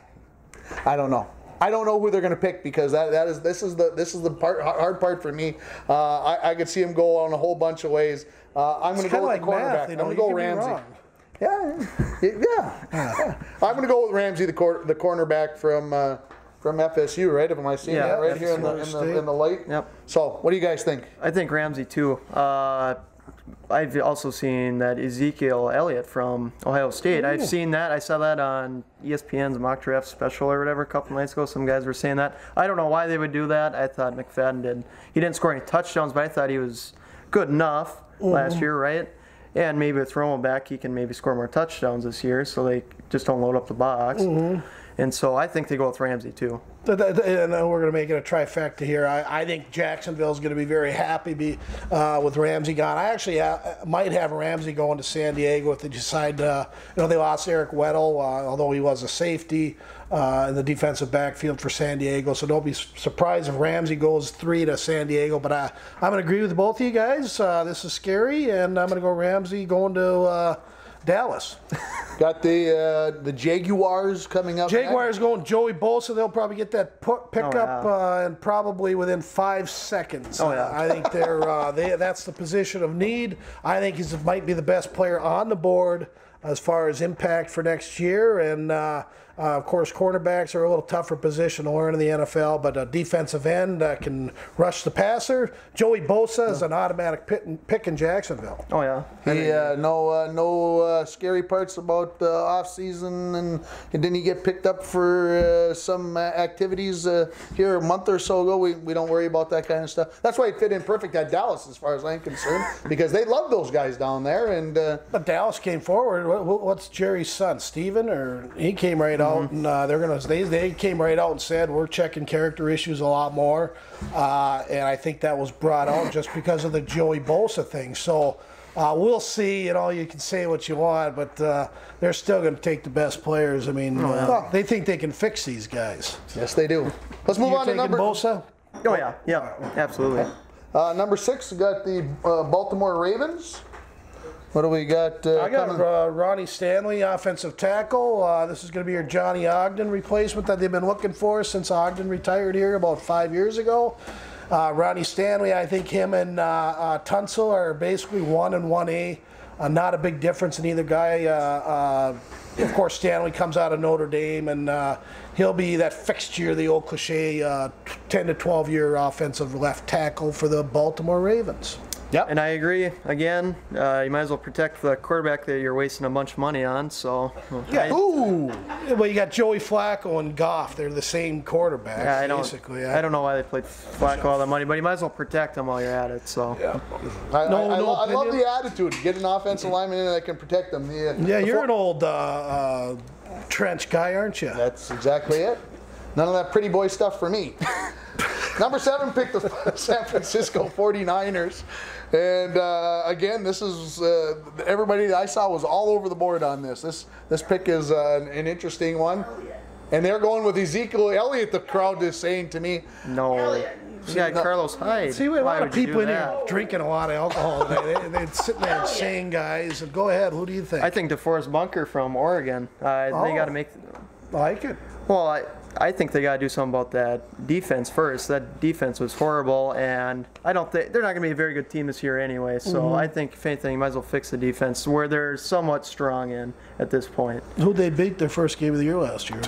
Speaker 1: I don't know. I don't know who they're going to pick because that, that is this is the this is the part, hard part for me. Uh, I, I could see him go on a whole bunch of ways. Uh, I'm going to go with
Speaker 2: like
Speaker 1: the cornerback.
Speaker 2: math, you know,
Speaker 1: I'm going to
Speaker 2: you
Speaker 1: go
Speaker 2: could be
Speaker 1: Ramsey.
Speaker 2: wrong.
Speaker 1: Yeah, yeah, yeah. I'm going to go with Ramsey, the cor- the cornerback from uh, from F S U, right? Am I seeing
Speaker 3: Yeah,
Speaker 1: that right here in the, in
Speaker 2: F S U
Speaker 1: the in the light?
Speaker 3: Yep.
Speaker 1: So, what do you guys think?
Speaker 3: I think Ramsey too. Uh, I've also seen that Ezekiel Elliott from Ohio State. I've seen that. I saw that on E S P N's mock draft special or whatever a couple nights ago. Some guys were saying that. I don't know why they would do that. I thought McFadden did. He didn't score any touchdowns, but I thought he was good enough last year, right? And maybe with Romo back, he can maybe score more touchdowns this year, so they just don't load up the box. And so I think they go with Ramsey too.
Speaker 2: And we're going to make it a trifecta here. I, I think Jacksonville's going to be very happy be, uh, with Ramsey gone. I actually uh, might have Ramsey going to San Diego if they decide, uh, you know, they lost Eric Weddle, uh, although he was a safety uh, in the defensive backfield for San Diego. So don't be surprised if Ramsey goes three to San Diego. But I, I'm going to agree with both of you guys. Uh, this is scary, and I'm going to go Ramsey going to uh, Dallas.
Speaker 1: Got the uh, the Jaguars coming up.
Speaker 2: Jaguars going Joey Bosa. They'll probably get that pu- pickup
Speaker 3: Oh, yeah.
Speaker 2: uh, and probably within five seconds.
Speaker 3: Oh, yeah.
Speaker 2: I think they're uh, they, that's the position of need. I think he might be the best player on the board as far as impact for next year. And uh, uh, of course, cornerbacks are a little tougher position to learn in the N F L, but a defensive end uh, can rush the passer. Joey Bosa is an automatic pick, pick in Jacksonville.
Speaker 3: Oh yeah.
Speaker 1: He, uh, no, uh, no uh, scary parts about the uh, off season, and, and didn't he get picked up for uh, some uh, activities uh, here a month or so ago? We, we don't worry about that kind of stuff. That's why it fit in perfect at Dallas, as far as I'm concerned, because they love those guys down there. And uh,
Speaker 2: But Dallas came forward. What, what's Jerry's son, Steven? Or he came right out,
Speaker 1: Mm-hmm.
Speaker 2: and uh, they're gonna. They, they came right out and said we're checking character issues a lot more, uh, and I think that was brought out just because of the Joey Bosa thing. So uh, we'll see. You know, you can say what you want, but uh, they're still going to take the best players. I mean, uh, they think they can fix these guys.
Speaker 1: yes, they do. Let's move
Speaker 2: You're
Speaker 1: on to
Speaker 2: taking
Speaker 1: number
Speaker 2: Bosa.
Speaker 3: Oh yeah. Yeah. Absolutely.
Speaker 1: uh, number six. We got the uh, Baltimore Ravens. What do we got? Uh,
Speaker 2: I got
Speaker 1: coming?
Speaker 2: uh, Ronnie Stanley, offensive tackle. Uh, this is going to be your Johnny Ogden replacement that they've been looking for since Ogden retired here about five years ago. Uh, Ronnie Stanley, I think him and uh, uh, Tunsil are basically one and one A. Uh, not a big difference in either guy. Uh, uh, of course, Stanley comes out of Notre Dame, and uh, he'll be that fixture, the old cliche, uh, ten to twelve year offensive left tackle for the Baltimore Ravens.
Speaker 1: Yep.
Speaker 3: And I agree. Again, uh, you might as well protect the quarterback that you're wasting a bunch of money on. So, I,
Speaker 1: Ooh.
Speaker 2: Well, you got Joey Flacco and Goff. They're the same quarterbacks,
Speaker 3: yeah, I don't.
Speaker 2: basically.
Speaker 3: I don't know why they played Flacco all that money, but you might as well protect them while you're at it. So,
Speaker 2: Yeah,
Speaker 1: I,
Speaker 2: No-
Speaker 1: I, I,
Speaker 2: no
Speaker 1: lo- I love
Speaker 2: opinion?
Speaker 1: the attitude. Get an offensive lineman in that can protect them. The,
Speaker 2: yeah
Speaker 1: the
Speaker 2: you're
Speaker 1: fo-
Speaker 2: an old uh, uh, trench guy, aren't you?
Speaker 1: That's exactly it. None of that pretty boy stuff for me. Number seven picked the San Francisco forty-niners. And uh, again, this is uh, everybody that I saw was all over the board on this. This this pick is uh, an, an interesting one. And they're going with Ezekiel Elliott, the crowd is saying to me.
Speaker 3: no. You got Carlos Hyde.
Speaker 2: See, we have a
Speaker 3: Why
Speaker 2: lot of
Speaker 3: would you
Speaker 2: people
Speaker 3: do
Speaker 2: in here
Speaker 3: that?
Speaker 2: drinking a lot of alcohol today. They, they're sitting there and saying, guys, and go ahead. Who do you think?
Speaker 3: I think DeForest Bunker from Oregon. Uh,
Speaker 2: Oh.
Speaker 3: They got to make.
Speaker 2: like it.
Speaker 3: Well, I, I think they got to do something about that defense first. That defense was horrible, and I don't think they're not going to be a very good team this year anyway. So
Speaker 2: Mm-hmm.
Speaker 3: I think if anything, you might as well fix the defense where they're somewhat strong in at this point.
Speaker 2: Who'd they beat their first game of the year last year?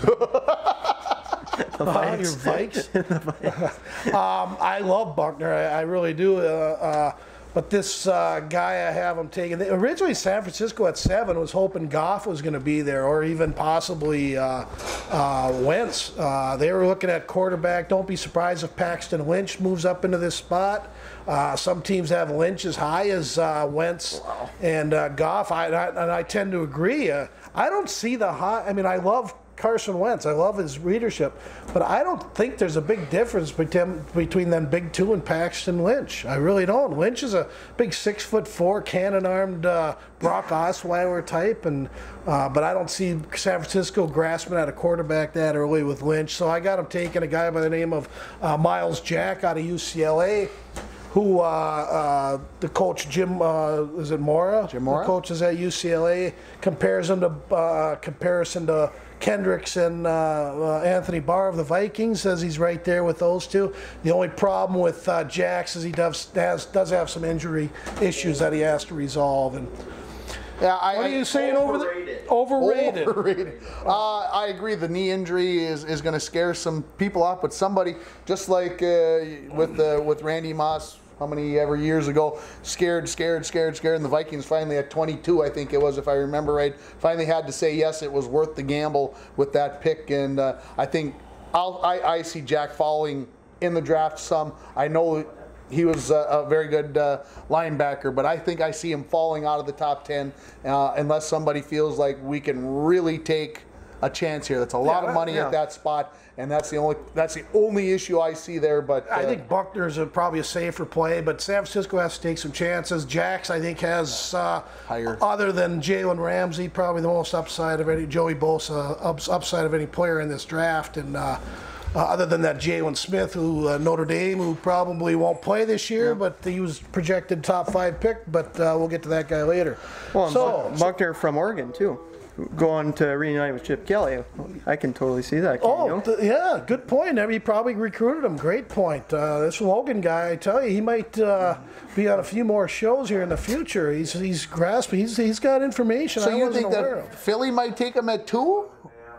Speaker 3: The
Speaker 2: Uh, your
Speaker 3: Vikes.
Speaker 2: Vikes. um, I love Buckner. I, I really do. Uh, uh, but this uh, guy, I have him taken. They, originally, San Francisco at seven was hoping Goff was going to be there, or even possibly uh, uh, Wentz. Uh, they were looking at quarterback. Don't be surprised if Paxton Lynch moves up into this spot. Uh, some teams have Lynch as high as uh, Wentz wow. and uh, Goff. I, I, and I tend to agree. Uh, I don't see the high. I mean, I love Carson Wentz. I love his leadership, but I don't think there's a big difference between between them big two and Paxton Lynch. I really don't. Lynch is a big six foot four, cannon-armed uh, Brock Osweiler type, and uh, but I don't see San Francisco grasping at a quarterback that early with Lynch. So I got him taking a guy by the name of uh, Miles Jack out of U C L A. Who uh, uh, the coach Jim uh, is it Mora?
Speaker 1: Jim Mora,
Speaker 2: the coach is at U C L A. Compares him to uh, comparison to Kendricks and uh, uh, Anthony Barr of the Vikings. Says he's right there with those two. The only problem with uh, Jax is he does has does have some injury issues that he has to resolve. And
Speaker 1: yeah, I,
Speaker 2: what are you saying
Speaker 3: overrated.
Speaker 2: over the overrated?
Speaker 1: Overrated. Uh, I agree. The knee injury is, is going to scare some people off, but somebody just like uh, with the with Randy Moss. How many ever years ago, scared, scared, scared, scared, and the Vikings finally at twenty-two, I think it was, if I remember right, finally had to say yes, it was worth the gamble with that pick, and uh, I think I'll, I, I see Jack falling in the draft some. I know he was a, a very good uh, linebacker, but I think I see him falling out of the top ten uh, unless somebody feels like we can really take a chance here. That's a lot
Speaker 2: Yeah,
Speaker 1: of money
Speaker 3: yeah.
Speaker 1: at that spot, and that's the only that's the only issue I see there. But uh,
Speaker 2: I think Buckner's a, probably a safer play, but San Francisco has to take some chances. Jax, I think, has uh,
Speaker 1: Higher.
Speaker 2: other than Jalen Ramsey, probably the most upside of any Joey Bosa ups, upside of any player in this draft, and. Uh, Uh, other than that, Jalen Smith, who uh, Notre Dame, who probably won't play this year, but he was projected top five pick. But uh, we'll get to that guy later.
Speaker 3: Well,
Speaker 2: so,
Speaker 3: Buck- Buckner from Oregon too, going to reunite with Chip Kelly. I can totally see that. Can
Speaker 2: oh,
Speaker 3: you?
Speaker 2: th- yeah, good point. I mean, he probably recruited him. Great point. Uh, this Logan guy, I tell you, he might uh, be on a few more shows here in the future. He's he's grasping. He's he's got information
Speaker 1: so
Speaker 2: I
Speaker 1: you
Speaker 2: wasn't
Speaker 1: think
Speaker 2: aware
Speaker 1: that
Speaker 2: of.
Speaker 1: Philly might take him at two?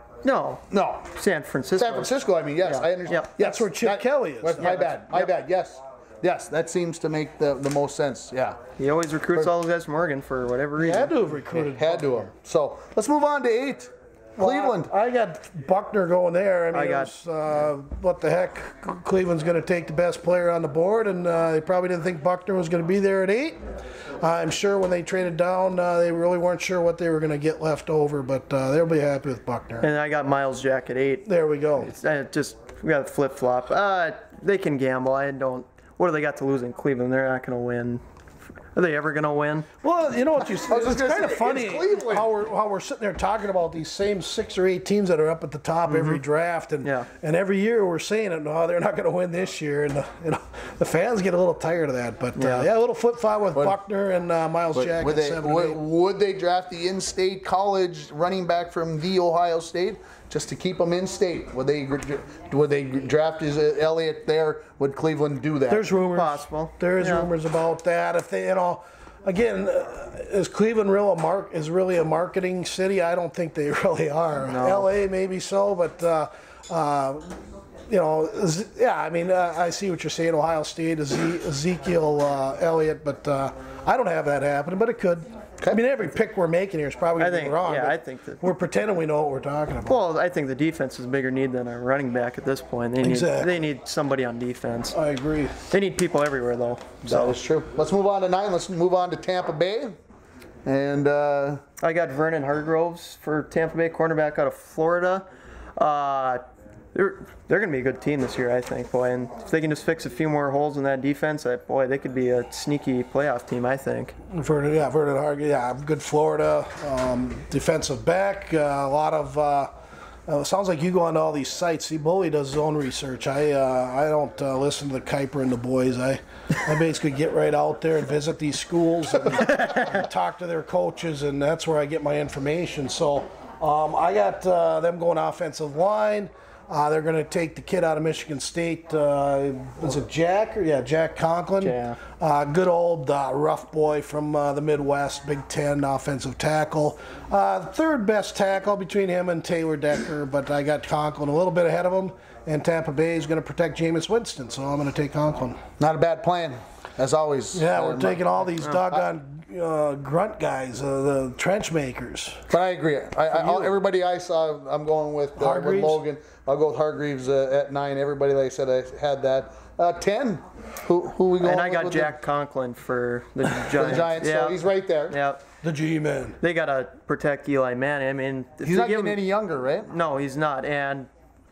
Speaker 3: No,
Speaker 1: No.
Speaker 3: San Francisco.
Speaker 1: San Francisco, I mean, yes,
Speaker 3: Yeah.
Speaker 1: I understand.
Speaker 3: Yep.
Speaker 1: Yes,
Speaker 2: That's where Chip
Speaker 1: that-
Speaker 2: Kelly is.
Speaker 1: that's My
Speaker 3: Yeah,
Speaker 1: bad, my
Speaker 3: yep.
Speaker 1: bad, yes. Yes, that seems to make the, the most sense, yeah.
Speaker 3: He always recruits all those guys from Oregon for whatever
Speaker 2: He
Speaker 3: reason.
Speaker 2: had to have recruited.
Speaker 1: Had to him. So let's move on to eight.
Speaker 2: Well,
Speaker 1: Cleveland.
Speaker 2: I, I got Buckner going there. I mean,
Speaker 3: I
Speaker 2: it
Speaker 3: got-
Speaker 2: was, uh, what the heck? Cleveland's going to take the best player on the board, and uh, they probably didn't think Buckner was going to be there at eight. I'm sure when they traded down, uh, they really weren't sure what they were going to get left over, but uh, they'll be happy with Buckner.
Speaker 3: And I got Miles Jack at eight.
Speaker 2: There we go.
Speaker 3: I just we got a flip flop. Uh, they can gamble. I don't. What do they got to lose in Cleveland? They're not going to win. Are they ever going to win?
Speaker 2: Well, you know what you
Speaker 1: was
Speaker 2: it's
Speaker 1: just gonna
Speaker 2: kind of
Speaker 1: say,
Speaker 2: funny
Speaker 1: it's Cleveland.
Speaker 2: how we're how we're sitting there talking about these same six or eight teams that are up at the top every draft, and
Speaker 3: Yeah.
Speaker 2: and every year we're saying it. No, they're not going to win this year, and the, you know the fans get a little tired of that. But uh,
Speaker 3: Yeah.
Speaker 2: yeah, a little flip flop with Buckner and uh, Miles
Speaker 1: Would,
Speaker 2: Jack
Speaker 1: would,
Speaker 2: at
Speaker 1: they,
Speaker 2: seven and
Speaker 1: would,
Speaker 2: eight.
Speaker 1: would they draft the in-state college running back from the Ohio State just to keep him in-state? Would they would they draft his uh, Elliott there? Would Cleveland do that?
Speaker 2: There's rumors.
Speaker 3: Possible.
Speaker 2: There is
Speaker 3: Yeah.
Speaker 2: rumors about that. If they, you know, again, uh, is Cleveland real a mark is really a marketing city? I don't think they really are. L A maybe so, but uh, uh, you know, Z- yeah. I mean, uh, I see what you're saying. Ohio State, Eze- Ezekiel uh, Elliott, but uh, I don't have that happening. But it could. I mean, every pick we're making here is probably
Speaker 3: I
Speaker 2: gonna be
Speaker 3: think-
Speaker 2: wrong.
Speaker 3: yeah,
Speaker 2: but
Speaker 3: I think that-
Speaker 2: we're pretending we know what we're talking about.
Speaker 3: Well, I think the defense is a bigger need than a running back at this point. They need
Speaker 2: Exactly.
Speaker 3: they need somebody on defense.
Speaker 2: I agree.
Speaker 3: They need people everywhere though.
Speaker 1: That is true. Let's move on to nine. Let's move on to Tampa Bay. And uh,
Speaker 3: I got Vernon Hargroves for Tampa Bay, cornerback out of Florida. Uh, they're they're going to be a good team this year, I think, boy. And if they can just fix a few more holes in that defense, that, boy, they could be a sneaky playoff team, I think.
Speaker 2: Vernon, yeah, Vernon Hargreaves, yeah, good Florida um, defensive back. Uh, a lot of uh, Uh, it sounds like you go onto all these sites. See, Bully does his own research. I uh, I don't uh, listen to the Kuiper and the boys. I I basically get right out there and visit these schools and, and talk to their coaches, and that's where I get my information. So um, I got uh, them going offensive line. Uh, they're going to take the kid out of Michigan State. Uh, was it Jack? Or, yeah, Jack Conklin.
Speaker 3: Yeah.
Speaker 2: Uh, good old uh, rough boy from uh, the Midwest, Big Ten offensive tackle. Uh, third best tackle between him and Taylor Decker, but I got Conklin a little bit ahead of him. And Tampa Bay is going to protect Jameis Winston, so I'm going to take Conklin.
Speaker 1: Not a bad plan, as always.
Speaker 2: Yeah,
Speaker 1: Uh,
Speaker 2: we're taking all these doggone uh, grunt guys, uh, the trench makers.
Speaker 1: But I agree. I, I, all, everybody I saw, I'm going with, uh, with
Speaker 2: Hargreaves?
Speaker 1: Logan. I'll go with Hargreaves uh, at nine. Everybody, like I said, I had that. Uh, ten. Who who we going
Speaker 3: And I
Speaker 1: with
Speaker 3: got
Speaker 1: with
Speaker 3: Jack Conklin for the
Speaker 1: the,
Speaker 3: Giants.
Speaker 1: for the Giants?
Speaker 3: Yeah.
Speaker 1: So he's right there.
Speaker 3: Yeah.
Speaker 2: The G-Man.
Speaker 3: They gotta protect Eli Manning. I mean, if
Speaker 1: He's
Speaker 3: they
Speaker 1: not
Speaker 3: give
Speaker 1: getting
Speaker 3: him-
Speaker 1: any younger, right?
Speaker 3: No, he's not. And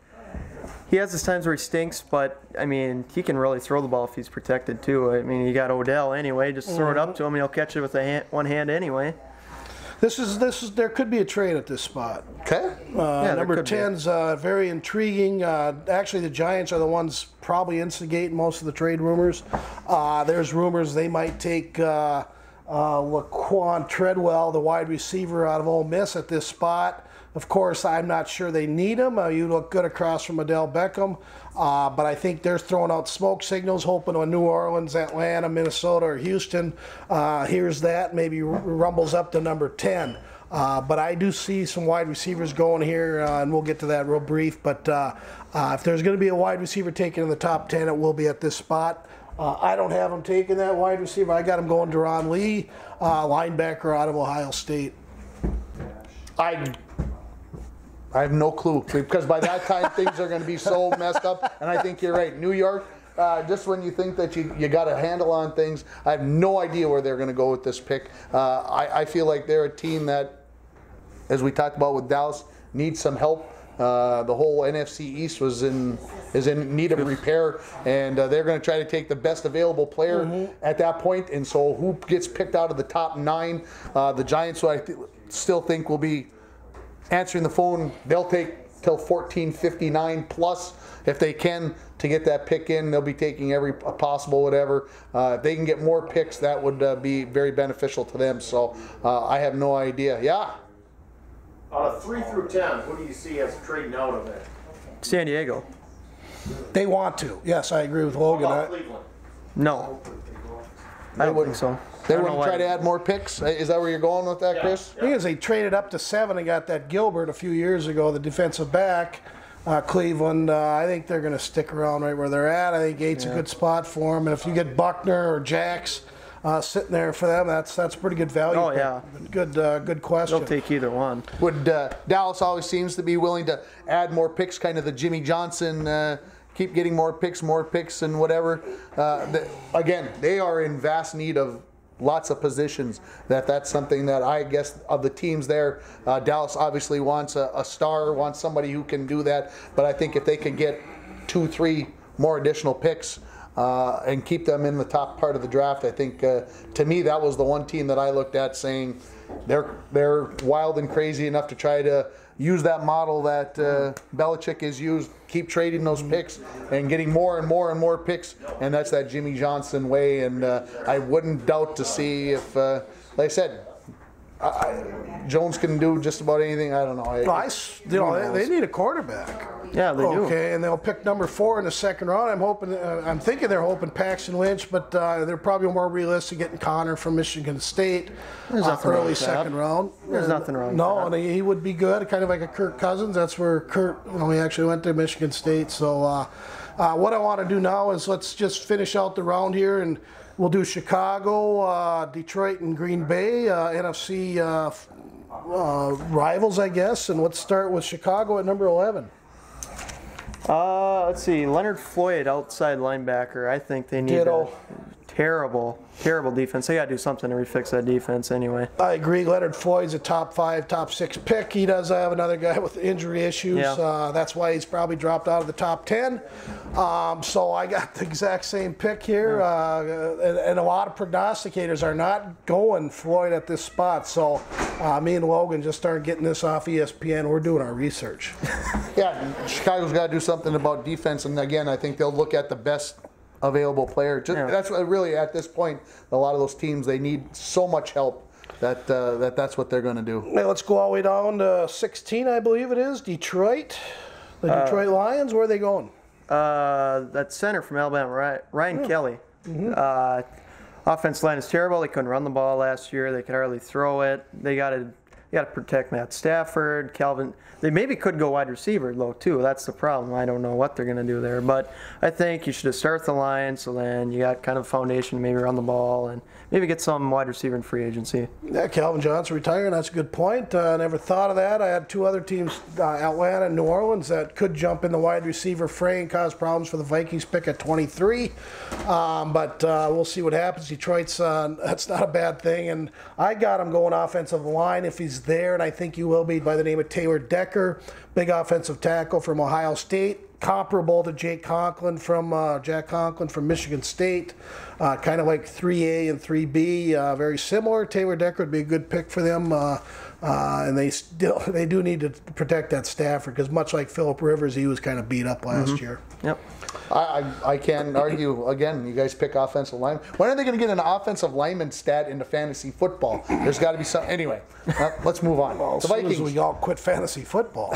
Speaker 3: he has his times where he stinks, but I mean, he can really throw the ball if he's protected too. I mean, you got Odell anyway. Just throw it up to him, and he'll catch it with a hand, one hand anyway.
Speaker 2: This is this is there could be a trade at this spot.
Speaker 1: Okay.
Speaker 2: Uh,
Speaker 3: there
Speaker 2: number
Speaker 3: could be.
Speaker 2: ten's uh, very intriguing. Uh, actually, the Giants are the ones probably instigating most of the trade rumors. Uh, there's rumors they might take uh, uh, Laquan Treadwell, the wide receiver out of Ole Miss, at this spot. Of course, I'm not sure they need him. Uh, you look good across from Odell Beckham. Uh, but I think they're throwing out smoke signals, hoping on New Orleans, Atlanta, Minnesota, or Houston uh, hears that, maybe r- rumbles up to number ten. Uh, but I do see some wide receivers going here, uh, and we'll get to that real brief. But uh, uh, if there's going to be a wide receiver taken in the top ten, it will be at this spot. Uh, I don't have him taking that wide receiver. I got him going Deron Lee, uh, linebacker out of Ohio State.
Speaker 1: I I have no clue, because by that time things are going to be so messed up. And I think you're right. New York, uh, just when you think that you, you got a handle on things, I have no idea where they're going to go with this pick. Uh, I, I feel like they're a team that, as we talked about with Dallas, needs some help. Uh, the whole N F C East was in is in need of repair, and uh, they're going to try to take the best available player mm-hmm. at that point. And so, who gets picked out of the top nine? Uh, the Giants, who I th- still think will be answering the phone, they'll take till fourteen fifty-nine plus if they can to get that pick in. They'll be taking every possible whatever. Uh, if they can get more picks, that would uh, be very beneficial to them. So uh, I have no idea. Yeah.
Speaker 4: Out of three through ten, who do you see as trading out of it?
Speaker 3: San Diego.
Speaker 2: They want to. Yes, I agree with Logan.
Speaker 4: How about
Speaker 2: I-
Speaker 4: Cleveland?
Speaker 3: No. I don't think so.
Speaker 1: They
Speaker 3: I don't
Speaker 1: wouldn't
Speaker 3: know
Speaker 1: try
Speaker 3: why-
Speaker 1: to add more picks? Is that where you're going with that, Chris?
Speaker 2: The thing is, they traded up to seven and got that Gilbert a few years ago, the defensive back. Uh, Cleveland, uh, I think they're going to stick around right where they're at. I think eight's a good spot for them. And if you get Buckner or Jax uh, sitting there for them, that's that's pretty good value.
Speaker 3: Oh,
Speaker 2: pick.
Speaker 3: yeah.
Speaker 2: Good, uh, good question.
Speaker 3: They'll take either one.
Speaker 1: Would uh, Dallas always seems to be willing to add more picks, kind of the Jimmy Johnson, uh, keep getting more picks, more picks, and whatever. Uh, the, again, they are in vast need of lots of positions. That that's something that I guess of the teams there, uh, Dallas obviously wants a, a star, wants somebody who can do that. But I think if they could get two, three more additional picks uh, and keep them in the top part of the draft, I think uh, to me that was the one team that I looked at saying they're they're wild and crazy enough to try to use that model that uh, Belichick has used, keep trading those picks and getting more and more and more picks, and that's that Jimmy Johnson way. And uh, I wouldn't doubt to see if, uh, like I said, I, I, Jones can do just about anything. I don't know. I,
Speaker 2: Well, I s- you know, they, they need a quarterback.
Speaker 3: Yeah, they do.
Speaker 2: Okay, and they'll pick number four in the second round. I'm hoping, uh, I'm thinking they're hoping Paxton Lynch, but uh, they're probably more realistic getting Connor from Michigan State.
Speaker 3: There's
Speaker 2: uh,
Speaker 3: nothing wrong
Speaker 2: early
Speaker 3: with that.
Speaker 2: second round.
Speaker 3: There's
Speaker 2: Uh,
Speaker 3: nothing wrong with
Speaker 2: No,
Speaker 3: that.
Speaker 2: and he, he would be good, kind of like a Kirk Cousins. That's where Kurt, you know, he actually went to Michigan State. So uh, uh, what I want to do now is let's just finish out the round here, and we'll do Chicago, uh, Detroit, and Green Bay, uh, N F C uh, uh, rivals, I guess. And let's start with Chicago at number eleven.
Speaker 3: Uh, let's see. Leonard Floyd, outside linebacker. I think they need
Speaker 2: Ditto.
Speaker 3: a terrible, terrible defense. They got to do something to refix that defense anyway.
Speaker 2: I agree. Leonard Floyd's a top five, top six pick. He does have another guy with injury issues.
Speaker 3: Yeah.
Speaker 2: Uh, that's why he's probably dropped out of the top ten. Um, so I got the exact same pick here. Uh, and, and a lot of prognosticators are not going Floyd at this spot. So uh, me and Logan just started getting this off E S P N. We're doing our research.
Speaker 1: Yeah, Chicago's got to do something about defense, and again, I think they'll look at the best available player. Just,
Speaker 3: Yeah.
Speaker 1: That's what really at this point. A lot of those teams, they need so much help that uh, that that's what they're going to do.
Speaker 2: Now let's go all the way down to sixteen, I believe it is. Detroit. The Detroit Lions. Where are they going?
Speaker 3: Uh, that center from Alabama, Ryan, Ryan Kelly. Uh, offense line is terrible. They couldn't run the ball last year. They could hardly throw it. They got to got to protect Matt Stafford, Calvin. They maybe could go wide receiver though too. That's the problem. I don't know what they're going to do there, but I think you should have started the line so then you got kind of foundation to maybe run the ball and maybe get some wide receiver in free agency.
Speaker 2: Yeah, Calvin Johnson retiring. That's a good point. I uh, never thought of that. I had two other teams, uh, Atlanta and New Orleans, that could jump in the wide receiver fray and cause problems for the Vikings pick at twenty-three. Um, but uh, we'll see what happens. Detroit's uh, that's not a bad thing, and I got him going offensive line if he's there, and I think he will be, by the name of Taylor Decker, big offensive tackle from Ohio State, comparable to Jake Conklin from uh, Jack Conklin from Michigan State, uh, kind of like three A and three B, uh, very similar. Taylor Decker would be a good pick for them, uh, uh, and they still they do need to protect that Stafford because much like Phillip Rivers, he was kind of beat up last mm-hmm. year.
Speaker 3: Yep.
Speaker 1: I, I, I can't argue. Again, you guys pick offensive lineman. When are they going to get an offensive lineman stat into fantasy football? There's got to be some. Anyway, uh, let's move on.
Speaker 2: Well, as
Speaker 1: the
Speaker 2: soon
Speaker 1: Vikings.
Speaker 2: as we all quit fantasy football.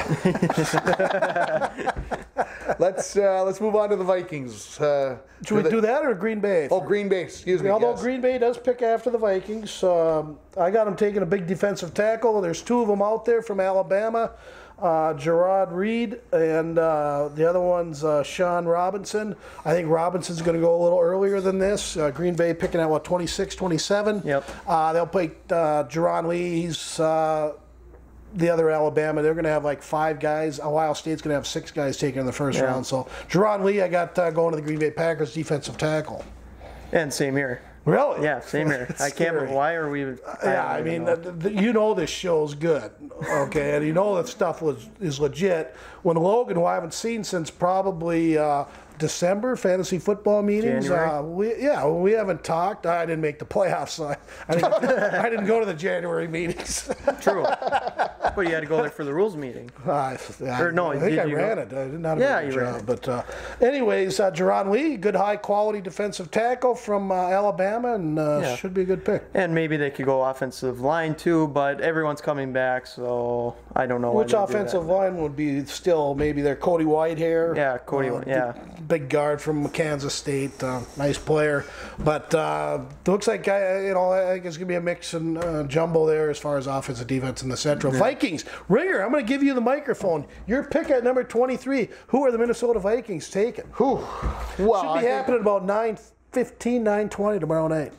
Speaker 1: let's uh, let's move on to the Vikings. Uh,
Speaker 2: Should we
Speaker 1: the,
Speaker 2: do that or Green Bay?
Speaker 1: Oh, Green Bay. Excuse me.
Speaker 2: Although
Speaker 1: yes.
Speaker 2: Green Bay does pick after the Vikings, um, I got them taking a big defensive tackle. There's two of them out there from Alabama. Uh, Gerard Reed and uh, the other one's uh, Sean Robinson. I think Robinson's going to go a little earlier than this. Uh, Green Bay picking at, what, twenty-six, twenty-seven?
Speaker 3: Yep.
Speaker 2: Uh, they'll pick uh, Jerron Lee. He's uh, the other Alabama. They're going to have like five guys. Ohio State's going to have six guys taken in the first
Speaker 3: Yeah.
Speaker 2: round. So Jerron Lee, I got uh, going to the Green Bay Packers defensive tackle.
Speaker 3: And same here.
Speaker 2: Really?
Speaker 3: Yeah, same here. I can't.
Speaker 2: Scary.
Speaker 3: Why are we? I
Speaker 2: Yeah, I
Speaker 3: don't
Speaker 2: mean,
Speaker 3: know.
Speaker 2: the, the, you know this show's good, okay, and you know that stuff was is legit. When Logan, who I haven't seen since probably uh, December, fantasy football meetings,
Speaker 3: January.
Speaker 2: uh, we, yeah, well, we haven't talked. I didn't make the playoffs, so I, I, didn't, I didn't go to the January meetings.
Speaker 3: True. But you had to go there for the rules meeting.
Speaker 2: I, I,
Speaker 3: Or no,
Speaker 2: I think
Speaker 3: did
Speaker 2: I
Speaker 3: you
Speaker 2: ran
Speaker 3: go-
Speaker 2: it. I did not have
Speaker 3: Yeah,
Speaker 2: a good
Speaker 3: you ran
Speaker 2: job.
Speaker 3: it.
Speaker 2: But uh, anyways, uh, Jerron Lee, good high quality defensive tackle from uh, Alabama, and uh,
Speaker 3: Yeah.
Speaker 2: should be a good pick.
Speaker 3: And maybe they could go offensive line too, but everyone's coming back, so I don't know. why
Speaker 2: Which
Speaker 3: they do
Speaker 2: offensive
Speaker 3: that.
Speaker 2: line would be still maybe their Cody Whitehair?
Speaker 3: Yeah, Cody,
Speaker 2: Uh,
Speaker 3: yeah.
Speaker 2: Big, big guard from Kansas State, uh, nice player. But uh, looks like uh, you know I think it's gonna be a mix and uh, jumbo there as far as offensive defense in the Central. Vikings, Ringer, I'm gonna give you the microphone. Your pick at number twenty-three. Who are the Minnesota Vikings taking?
Speaker 1: Whew. Well,
Speaker 2: Should
Speaker 1: I
Speaker 2: be
Speaker 1: think
Speaker 2: happening about nine fifteen, nine twenty tomorrow night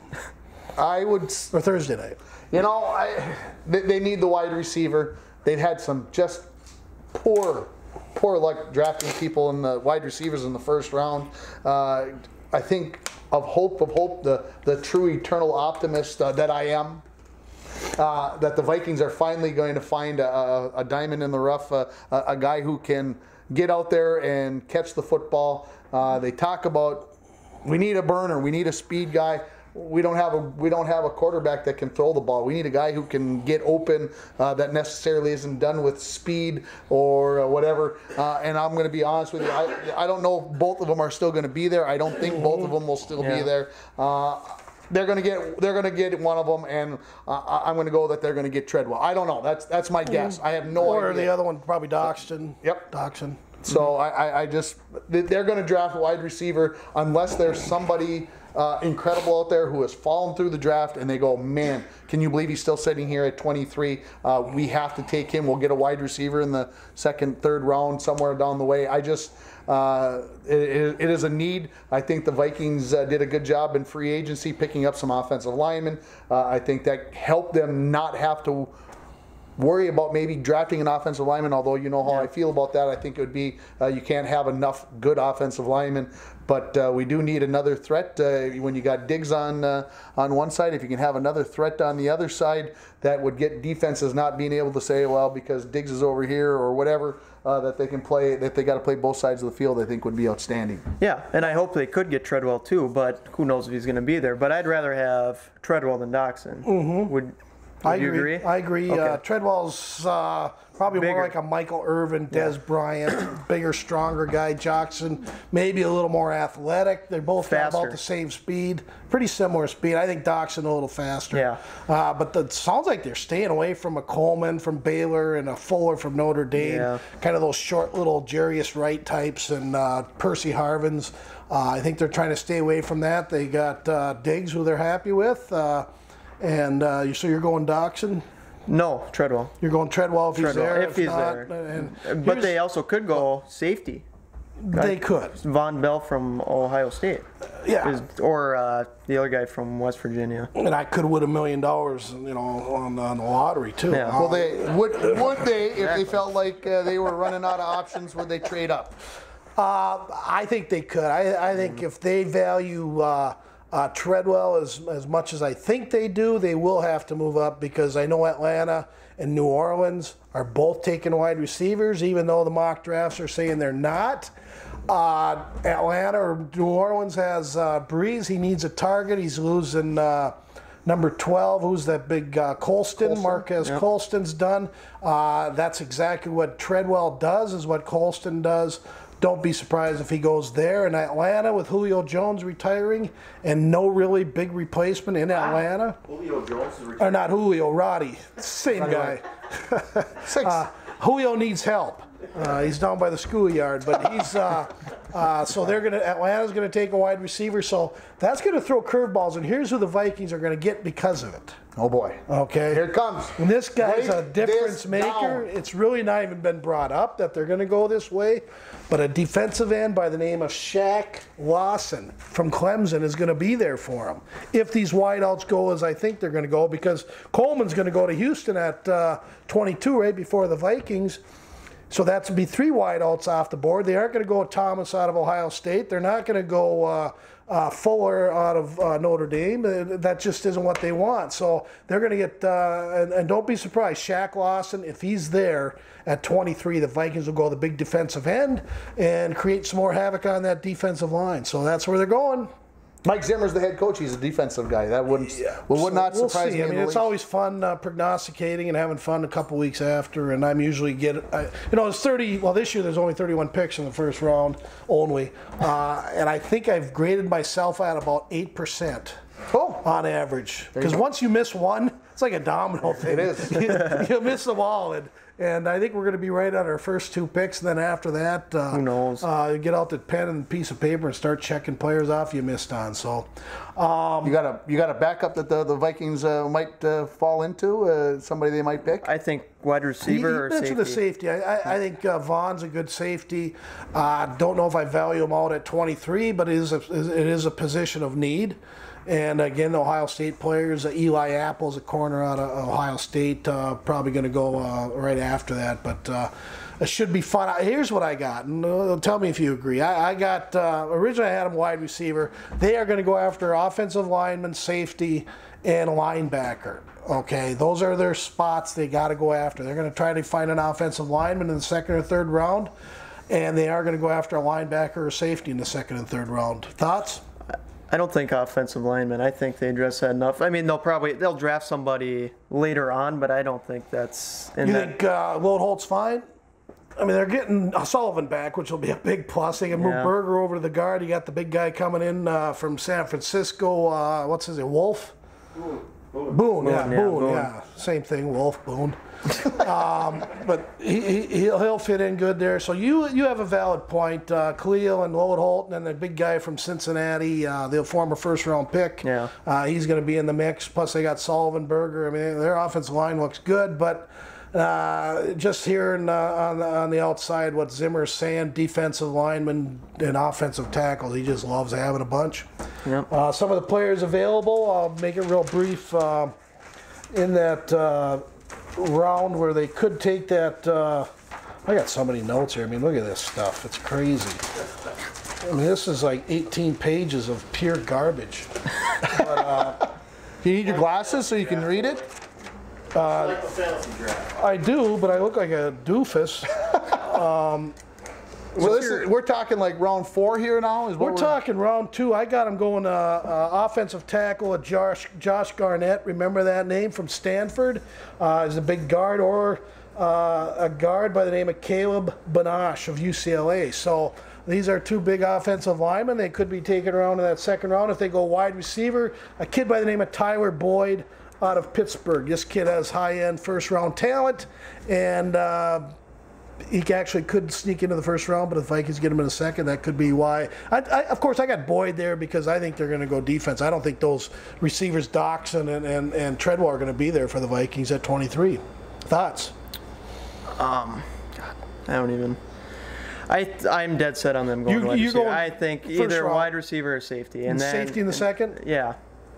Speaker 1: I would. s-
Speaker 2: or Thursday night.
Speaker 1: You know, I, they, they need the wide receiver. They've had some just poor, poor luck drafting people in the wide receivers in the first round. Uh, I think of hope, of hope, the, the true eternal optimist uh, that I am, uh, that the Vikings are finally going to find a, a, a diamond in the rough, uh, a, a guy who can get out there and catch the football. Uh, they talk about we need a burner, we need a speed guy. We don't have a we don't have a quarterback that can throw the ball. We need a guy who can get open uh, that necessarily isn't done with speed or uh, whatever. Uh, and I'm going to be honest with you, I, I don't know if both of them are still going to be there. I don't think both of them will still
Speaker 3: Yeah.
Speaker 1: be there. Uh, they're going to get they're going to get one of them, and uh, I'm going to go that they're going to get Treadwell. I don't know. That's that's my guess. I have no
Speaker 2: Or
Speaker 1: idea.
Speaker 2: the other one, probably Doxton.
Speaker 1: Yep.
Speaker 2: Doxton.
Speaker 1: So I, I, I just they're going to draft a wide receiver unless there's somebody uh, incredible out there who has fallen through the draft and they go, man, can you believe he's still sitting here at twenty-three? Uh, we have to take him. We'll get a wide receiver in the second, third round somewhere down the way. I just uh, it, it is a need. I think the Vikings uh, did a good job in free agency picking up some offensive linemen. Uh, I think that helped them not have to worry about maybe drafting an offensive lineman, although you know how
Speaker 3: Yeah.
Speaker 1: I feel about that. I think it would be, uh, you can't have enough good offensive linemen, but uh, we do need another threat. Uh, when you got Diggs on uh, on one side, if you can have another threat on the other side, that would get defenses not being able to say, well, because Diggs is over here or whatever, uh, that they can play, that they got to play both sides of the field, I think would be outstanding.
Speaker 3: Yeah, and I hope they could get Treadwell too, but who knows if he's going to be there. But I'd rather have Treadwell than Doxson. Mm-hmm. Would, would
Speaker 2: I
Speaker 3: you
Speaker 2: agree.
Speaker 3: agree?
Speaker 2: I agree.
Speaker 3: Okay.
Speaker 2: Uh, Treadwell's uh, probably
Speaker 3: Bigger.
Speaker 2: more like a Michael Irvin, Des Bryant, bigger, stronger guy. Jackson, maybe a little more athletic. They're both got
Speaker 3: Faster.
Speaker 2: about the same speed, pretty similar speed. I think Doxson a little faster.
Speaker 3: Yeah.
Speaker 2: Uh, but it sounds like they're staying away from a Coleman from Baylor and a Fuller from Notre Dame.
Speaker 3: Yeah.
Speaker 2: Kind of those short little Jarius Wright types and uh, Percy Harvins. Uh, I think they're trying to stay away from that. They got uh, Diggs, who they're happy with. Uh, and uh, you- so you're going Doxson?
Speaker 3: No, Treadwell.
Speaker 2: You're going Treadwell if he's
Speaker 3: Treadwell,
Speaker 2: there.
Speaker 3: if he's
Speaker 2: not,
Speaker 3: there.
Speaker 2: And
Speaker 3: But
Speaker 2: here's-
Speaker 3: they also could go safety.
Speaker 2: they could.
Speaker 3: Von Bell from Ohio State.
Speaker 2: Yeah.
Speaker 3: Is, or uh, the other guy from West Virginia.
Speaker 2: And I could win a million dollars, you know, on, on the lottery too.
Speaker 3: Yeah.
Speaker 1: Well, they would would they if they felt like uh, they were running out of options? Would they trade up?
Speaker 2: Uh, I think they could. I, I think if they value uh, uh, Treadwell as as much as I think they do, they will have to move up because I know Atlanta and New Orleans are both taking wide receivers, even though the mock drafts are saying they're not. Uh, Atlanta or New Orleans has uh, Breeze. He needs a target. He's losing uh, number twelve. Who's that big uh, Colston?
Speaker 1: Colston,
Speaker 2: Marquez
Speaker 3: yep.
Speaker 2: Colston's done. Uh, that's exactly what Treadwell does, is what Colston does. Don't be surprised if he goes there. In Atlanta, with Julio Jones retiring and no really big replacement in Atlanta.
Speaker 4: Julio Jones is
Speaker 2: Or
Speaker 4: retired.
Speaker 2: not Julio, Roddy. Same guy.
Speaker 1: Six.
Speaker 2: Uh, Julio needs help. Uh, he's down by the schoolyard, but he's uh, uh, so they're gonna Atlanta's gonna take a wide receiver, so that's gonna throw curveballs, and here's who the Vikings are gonna get because of it.
Speaker 1: Oh boy.
Speaker 2: Okay.
Speaker 1: Here it comes.
Speaker 2: And this guy's a
Speaker 1: Break
Speaker 2: difference
Speaker 1: this
Speaker 2: maker.
Speaker 1: down.
Speaker 2: It's really not even been brought up that they're going to go this way. But a defensive end by the name of Shaq Lawson from Clemson is going to be there for him. If these wideouts go as I think they're going to go, because Coleman's going to go to Houston at uh, twenty-two right before the Vikings. So that's to be three wideouts off the board. They aren't going to go Thomas out of Ohio State. They're not going to go uh, uh, Fuller out of uh, Notre Dame. Uh, That just isn't what they want. So they're going to get, uh, and, and don't be surprised, Shaq Lawson, if he's there at twenty-three, the Vikings will go the big defensive end and create some more havoc on that defensive line. So that's where they're going.
Speaker 1: Mike Zimmer's the head coach. He's a defensive guy. That wouldn't well, would not
Speaker 2: We'll
Speaker 1: surprise
Speaker 2: see.
Speaker 1: me.
Speaker 2: I
Speaker 1: in
Speaker 2: mean,
Speaker 1: the
Speaker 2: it's
Speaker 1: least.
Speaker 2: always fun uh, prognosticating and having fun a couple weeks after. And I'm usually get, I, you know, it's thirty. Well, this year there's only thirty-one picks in the first round only, uh, and I think I've graded myself at about eight percent.
Speaker 1: Oh.
Speaker 2: On average,
Speaker 1: you
Speaker 2: because
Speaker 1: go.
Speaker 2: once you miss one, it's like a domino thing.
Speaker 1: It is.
Speaker 2: you, you miss them all, and and I think we're going to be right on our first two picks. And then after that, uh,
Speaker 3: Who knows?
Speaker 2: Uh, you get out the pen and piece of paper and start checking players off you missed on. So. Um,
Speaker 1: You got a you got a backup that the, the Vikings uh, might uh, fall into. Uh, somebody they might pick.
Speaker 3: I think wide
Speaker 2: He, he
Speaker 3: receiver or
Speaker 2: mentioned
Speaker 3: safety.
Speaker 2: the safety. I, I, I think uh, Vaughn's a good safety. Uh, don't know if I value him out at twenty-three, but it is a, it is a position of need. And again, the Ohio State players, uh, Eli Apple's a corner out of Ohio State, uh, probably going to go uh, right after that. But uh, it should be fun. Here's what I got, and uh, tell me if you agree. I, I got uh, originally I had him wide receiver. They are going to go after offensive lineman, safety, and linebacker. Okay, those are their spots they got to go after. They're going to try to find an offensive lineman in the second or third round, and they are going to go after a linebacker or safety in the second and third round. Thoughts?
Speaker 3: I don't think offensive linemen. I think they address that enough. I mean, they'll probably they'll draft somebody later on, but I don't think that's. In
Speaker 2: You
Speaker 3: that,
Speaker 2: think uh, Lone Holt's fine? I mean, they're getting Sullivan back, which will be a big plus. They can move
Speaker 3: Yeah.
Speaker 2: Berger over to the guard. You got the big guy coming in uh, from San Francisco. Uh, what's his name? Wolf? Boone. Boone, yeah,
Speaker 3: yeah,
Speaker 2: Boone,
Speaker 3: Boone.
Speaker 2: yeah. Same thing, Wolf, Boone. um, but he, he, he'll, he'll fit in good there. So you you have a valid point. Uh, Khalil and Lone Holt, and then the big guy from Cincinnati, uh, the former first-round pick.
Speaker 3: Yeah.
Speaker 2: Uh, he's going to be in the mix. Plus, they got Sullivan, Berger. I mean, their offensive line looks good, but uh, just hearing uh, on, the, on the outside what Zimmer's saying, defensive linemen and offensive tackles, he just loves having a bunch.
Speaker 3: Yep.
Speaker 2: Uh, some of the players available, I'll make it real brief. Uh, in that uh, round where they could take that. Uh, I got so many notes here. I mean, look at this stuff. It's crazy. I mean, this is like eighteen pages of pure garbage. But, uh,
Speaker 1: Do you need your glasses so you can read it?
Speaker 2: Uh,
Speaker 4: Like the fantasy draft.
Speaker 2: I do, but I look like a doofus. um,
Speaker 1: So this is, we're talking like round four here now. Is what
Speaker 2: we're talking round two. I got him going uh, uh, offensive tackle at Josh, Josh Garnett. Remember that name from Stanford? Uh, he's a big guard, or uh, a guard by the name of Caleb Banosh of U C L A. So these are two big offensive linemen. They could be taken around in that second round if they go wide receiver. A kid by the name of Tyler Boyd out of Pittsburgh. This kid has high-end first-round talent, and uh, he actually could sneak into the first round, but if Vikings get him in a second, that could be why. I, I, of course, I got Boyd there because I think they're going to go defense. I don't think those receivers, Doxson and, and, and Treadwell, are going to be there for the Vikings at twenty-three. Thoughts?
Speaker 3: Um, God, I don't even. I I'm dead set on them going
Speaker 2: You-
Speaker 3: wide
Speaker 2: you
Speaker 3: receiver.
Speaker 2: going
Speaker 3: I think
Speaker 2: first
Speaker 3: either
Speaker 2: round.
Speaker 3: wide receiver or safety, and,
Speaker 2: And
Speaker 3: then
Speaker 2: safety in the second?
Speaker 3: Yeah.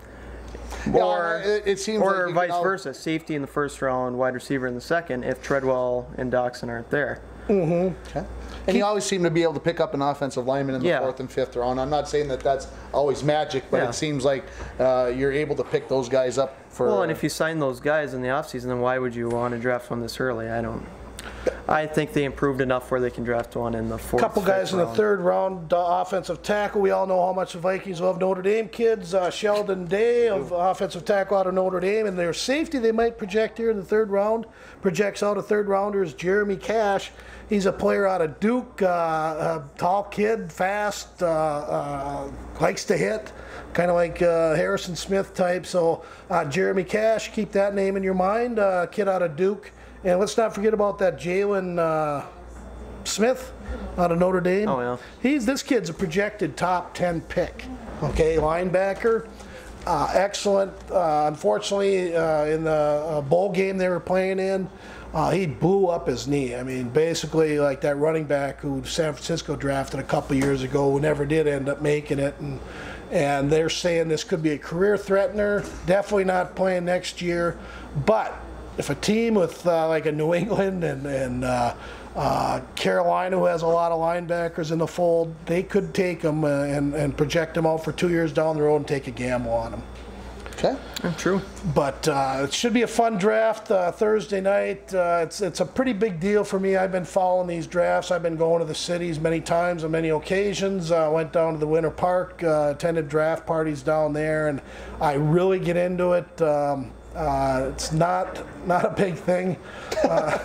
Speaker 1: Yeah,
Speaker 3: Or
Speaker 1: it, it seems
Speaker 3: or
Speaker 1: like you
Speaker 3: vice
Speaker 1: can out-
Speaker 3: versa, safety in the first round, wide receiver in the second, if Treadwell and Doxson aren't there.
Speaker 1: Okay. And you always seem to be able to pick up an offensive lineman in the
Speaker 3: Yeah.
Speaker 1: fourth and fifth round. I'm not saying that that's always magic, but
Speaker 3: Yeah.
Speaker 1: it seems like uh, you're able to pick those guys up for.
Speaker 3: Well, and if you sign those guys in the offseason, then why would you want to draft one this early? I don't. I think they improved enough where they can draft one in the fourth.
Speaker 2: Couple guys
Speaker 3: fifth
Speaker 2: in the
Speaker 3: round.
Speaker 2: third round, uh, offensive tackle. We all know how much the Vikings love Notre Dame kids. Uh, Sheldon Day of offensive tackle out of Notre Dame, and their safety they might project here in the third round. Projects out a third rounder is Jeremy Cash. He's a player out of Duke, uh, a tall kid, fast, uh, uh, likes to hit, kind of like uh, Harrison Smith type. So uh, Jeremy Cash, keep that name in your mind. Uh, kid out of Duke. And let's not forget about that Jalen uh, Smith out of Notre Dame.
Speaker 3: Oh, yeah.
Speaker 2: He's this kid's a projected top ten pick. Okay, linebacker, uh, excellent. Uh, unfortunately, uh, in the uh, bowl game they were playing in, uh, he blew up his knee. I mean, basically like that running back who San Francisco drafted a couple years ago, who never did end up making it, and and they're saying this could be a career threatener. Definitely not playing next year, but if a team with uh, like a New England and, and uh, uh, Carolina, who has a lot of linebackers in the fold, they could take him uh, and, and project him out for two years down the road and take a gamble on him.
Speaker 1: Okay.
Speaker 3: True.
Speaker 2: But uh, it should be a fun draft uh, Thursday night. Uh, it's it's a pretty big deal for me. I've been following these drafts. I've been going to the cities many times on many occasions. I uh, went down to the Winter Park, uh, attended draft parties down there, and I really get into it. Um, Uh, it's not not a big thing. Uh,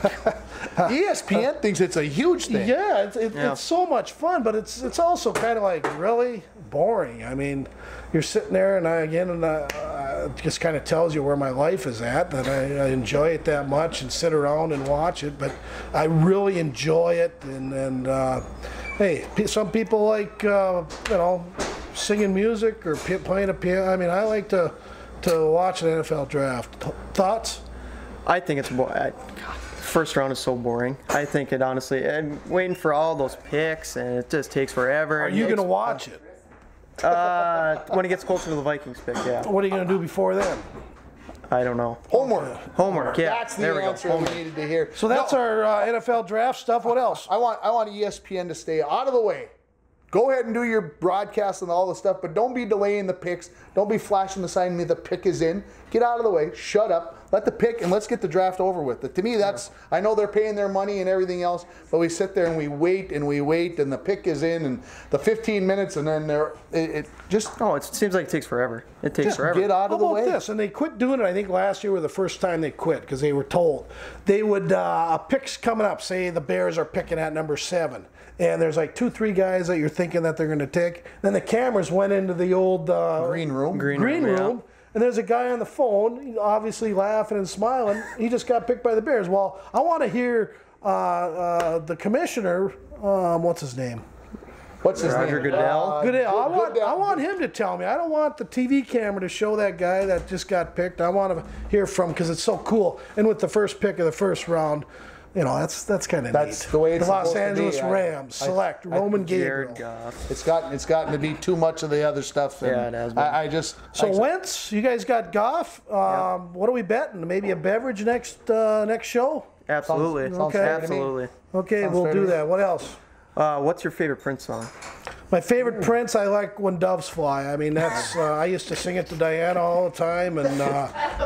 Speaker 1: E S P N thinks it's a huge thing.
Speaker 2: yeah, it's, it,
Speaker 3: Yeah.
Speaker 2: it's so much fun, but it's it's also kind of like really boring. I mean, you're sitting there, and I, again, and uh, uh, it just kind of tells you where my life is at. That I, I enjoy it that much and sit around and watch it, but I really enjoy it. And and uh, hey, pe- some people like uh, you know singing music or p- playing a piano. I mean, I like to. to watch an N F L draft. Th- Thoughts?
Speaker 3: I think it's bo- I, God, first round is so boring. I think it honestly. I'm waiting for all those picks, and it just takes forever.
Speaker 2: Are you going to watch it?
Speaker 3: Uh, when it gets closer to the Vikings pick, yeah.
Speaker 2: What are you going to do before then?
Speaker 3: I don't know.
Speaker 1: Homework.
Speaker 3: Homework, yeah.
Speaker 1: That's the
Speaker 3: there we go.
Speaker 1: answer we
Speaker 3: Homework.
Speaker 1: needed to hear.
Speaker 2: So that's
Speaker 1: No,
Speaker 2: our uh, N F L draft stuff. What else?
Speaker 1: I want I want E S P N to stay out of the way. Go ahead and do your broadcast and all the stuff, but don't be delaying the picks. Don't be flashing the sign me the pick is in. Get out of the way. Shut up. Let the pick and let's get the draft over with. To me, that's I know they're paying their money and everything else, but we sit there and we wait and we wait and the pick is in and the fifteen minutes and then they're it, it just
Speaker 3: Oh, it seems like it takes forever. It takes
Speaker 1: just
Speaker 3: forever.
Speaker 1: get out
Speaker 2: How
Speaker 1: of the
Speaker 2: about
Speaker 1: way.
Speaker 2: this? And they quit doing it. I think last year was the first time they quit because they were told they would uh, a pick's coming up. Say the Bears are picking at number seven, and there's like two, three guys that you're thinking that they're going to take. Then the cameras went into the old uh,
Speaker 1: Green room.
Speaker 3: Green
Speaker 2: green
Speaker 3: room, yeah.
Speaker 2: room, and there's a guy on the phone, he's obviously laughing and smiling. He just got picked by the Bears. Well, I want to hear uh, uh, the commissioner. Um, what's his name?
Speaker 1: What's his
Speaker 3: Roger
Speaker 1: name?
Speaker 3: Goodell.
Speaker 1: Uh,
Speaker 2: Goodell. I
Speaker 1: Good-
Speaker 2: want,
Speaker 1: Goodell.
Speaker 2: I want him to tell me. I don't want the T V camera to show that guy that just got picked. I want to hear from because it's so cool. And with the first pick of the first round, you know, that's that's kind of
Speaker 1: That's
Speaker 2: neat.
Speaker 1: the way it's
Speaker 2: the Los
Speaker 1: supposed to be.
Speaker 2: Angeles
Speaker 1: I-
Speaker 2: Rams
Speaker 1: I-
Speaker 2: select
Speaker 1: I-
Speaker 2: Roman
Speaker 3: Jared
Speaker 2: Gabriel.
Speaker 3: Goff.
Speaker 1: It's gotten it's gotten to be too much of the other stuff. and
Speaker 3: Yeah, it has been.
Speaker 1: I, I just
Speaker 2: So
Speaker 1: like I said,
Speaker 2: Wentz, you guys got Goff. Um, What are we betting? Maybe a beverage next uh, next show.
Speaker 3: Absolutely.
Speaker 1: sounds
Speaker 2: Okay.
Speaker 1: fair to me.
Speaker 3: Absolutely.
Speaker 2: Okay,
Speaker 1: Sounds
Speaker 2: we'll
Speaker 1: fair to
Speaker 2: do
Speaker 1: me.
Speaker 2: that. What else?
Speaker 3: Uh, what's your favorite Prince song?
Speaker 2: My favorite Prince, I like When Doves Fly. I mean, that's uh, I used to sing it to Diana all the time, and uh,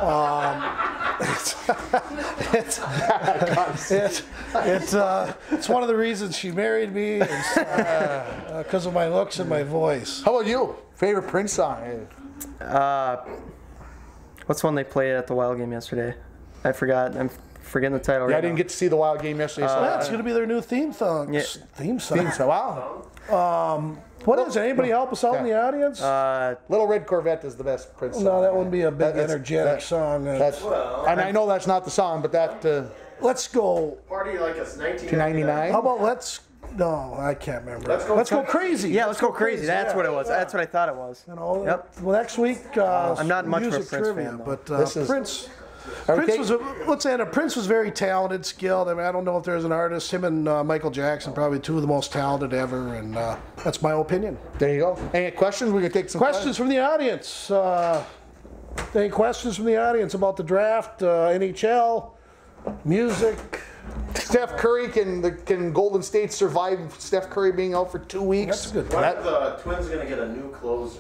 Speaker 2: um, it's it's it's, it's, uh, it's one of the reasons she married me, because uh, uh, of my looks and my voice.
Speaker 1: how about you? Favorite Prince song?
Speaker 3: Uh, what's the one they played at the Wild game yesterday? I forgot. I'm forgetting the title.
Speaker 1: Yeah,
Speaker 3: right
Speaker 1: I didn't
Speaker 3: now.
Speaker 1: get to see the Wild game yesterday. so
Speaker 2: That's going to be their new theme song.
Speaker 3: Yeah.
Speaker 2: Theme song.
Speaker 1: so wow.
Speaker 2: What is it? Anybody help us out in the audience?
Speaker 3: Uh,
Speaker 1: Little Red Corvette is the best Prince song.
Speaker 2: no, that wouldn't be a big,
Speaker 1: That- that's-
Speaker 2: energetic
Speaker 1: that-
Speaker 2: song. Uh,
Speaker 1: That's, and I know that's not the song, but that uh,
Speaker 2: let's go.
Speaker 4: Party like it's nineteen
Speaker 1: two ninety-nine.
Speaker 2: How about let's? No, I can't remember.
Speaker 4: Let's go
Speaker 2: Let's go
Speaker 4: country.
Speaker 2: crazy.
Speaker 3: yeah, let's go crazy. That's
Speaker 2: yeah.
Speaker 3: what it was. That's what I thought it was.
Speaker 2: You know,
Speaker 3: Yep.
Speaker 2: well, next week, uh,
Speaker 3: I'm not much of a
Speaker 2: music
Speaker 3: Prince
Speaker 2: trivia,
Speaker 3: fan, though.
Speaker 2: but uh,
Speaker 1: This is-
Speaker 2: Prince.
Speaker 1: Are we
Speaker 2: Prince
Speaker 1: taking-
Speaker 2: was a, let's say, Prince was very talented, skilled. I mean, I don't know if there's an artist. Him and uh, Michael Jackson, probably two of the most talented ever, and uh, that's my opinion.
Speaker 1: There you go. Any questions? We can take some
Speaker 2: Questions from the audience. Uh, any questions from the audience about the draft, uh, N H L, music?
Speaker 1: Steph Curry, can the can Golden State survive Steph Curry being out for two weeks?
Speaker 2: That's good.
Speaker 4: When are the Twins gonna get a new closer?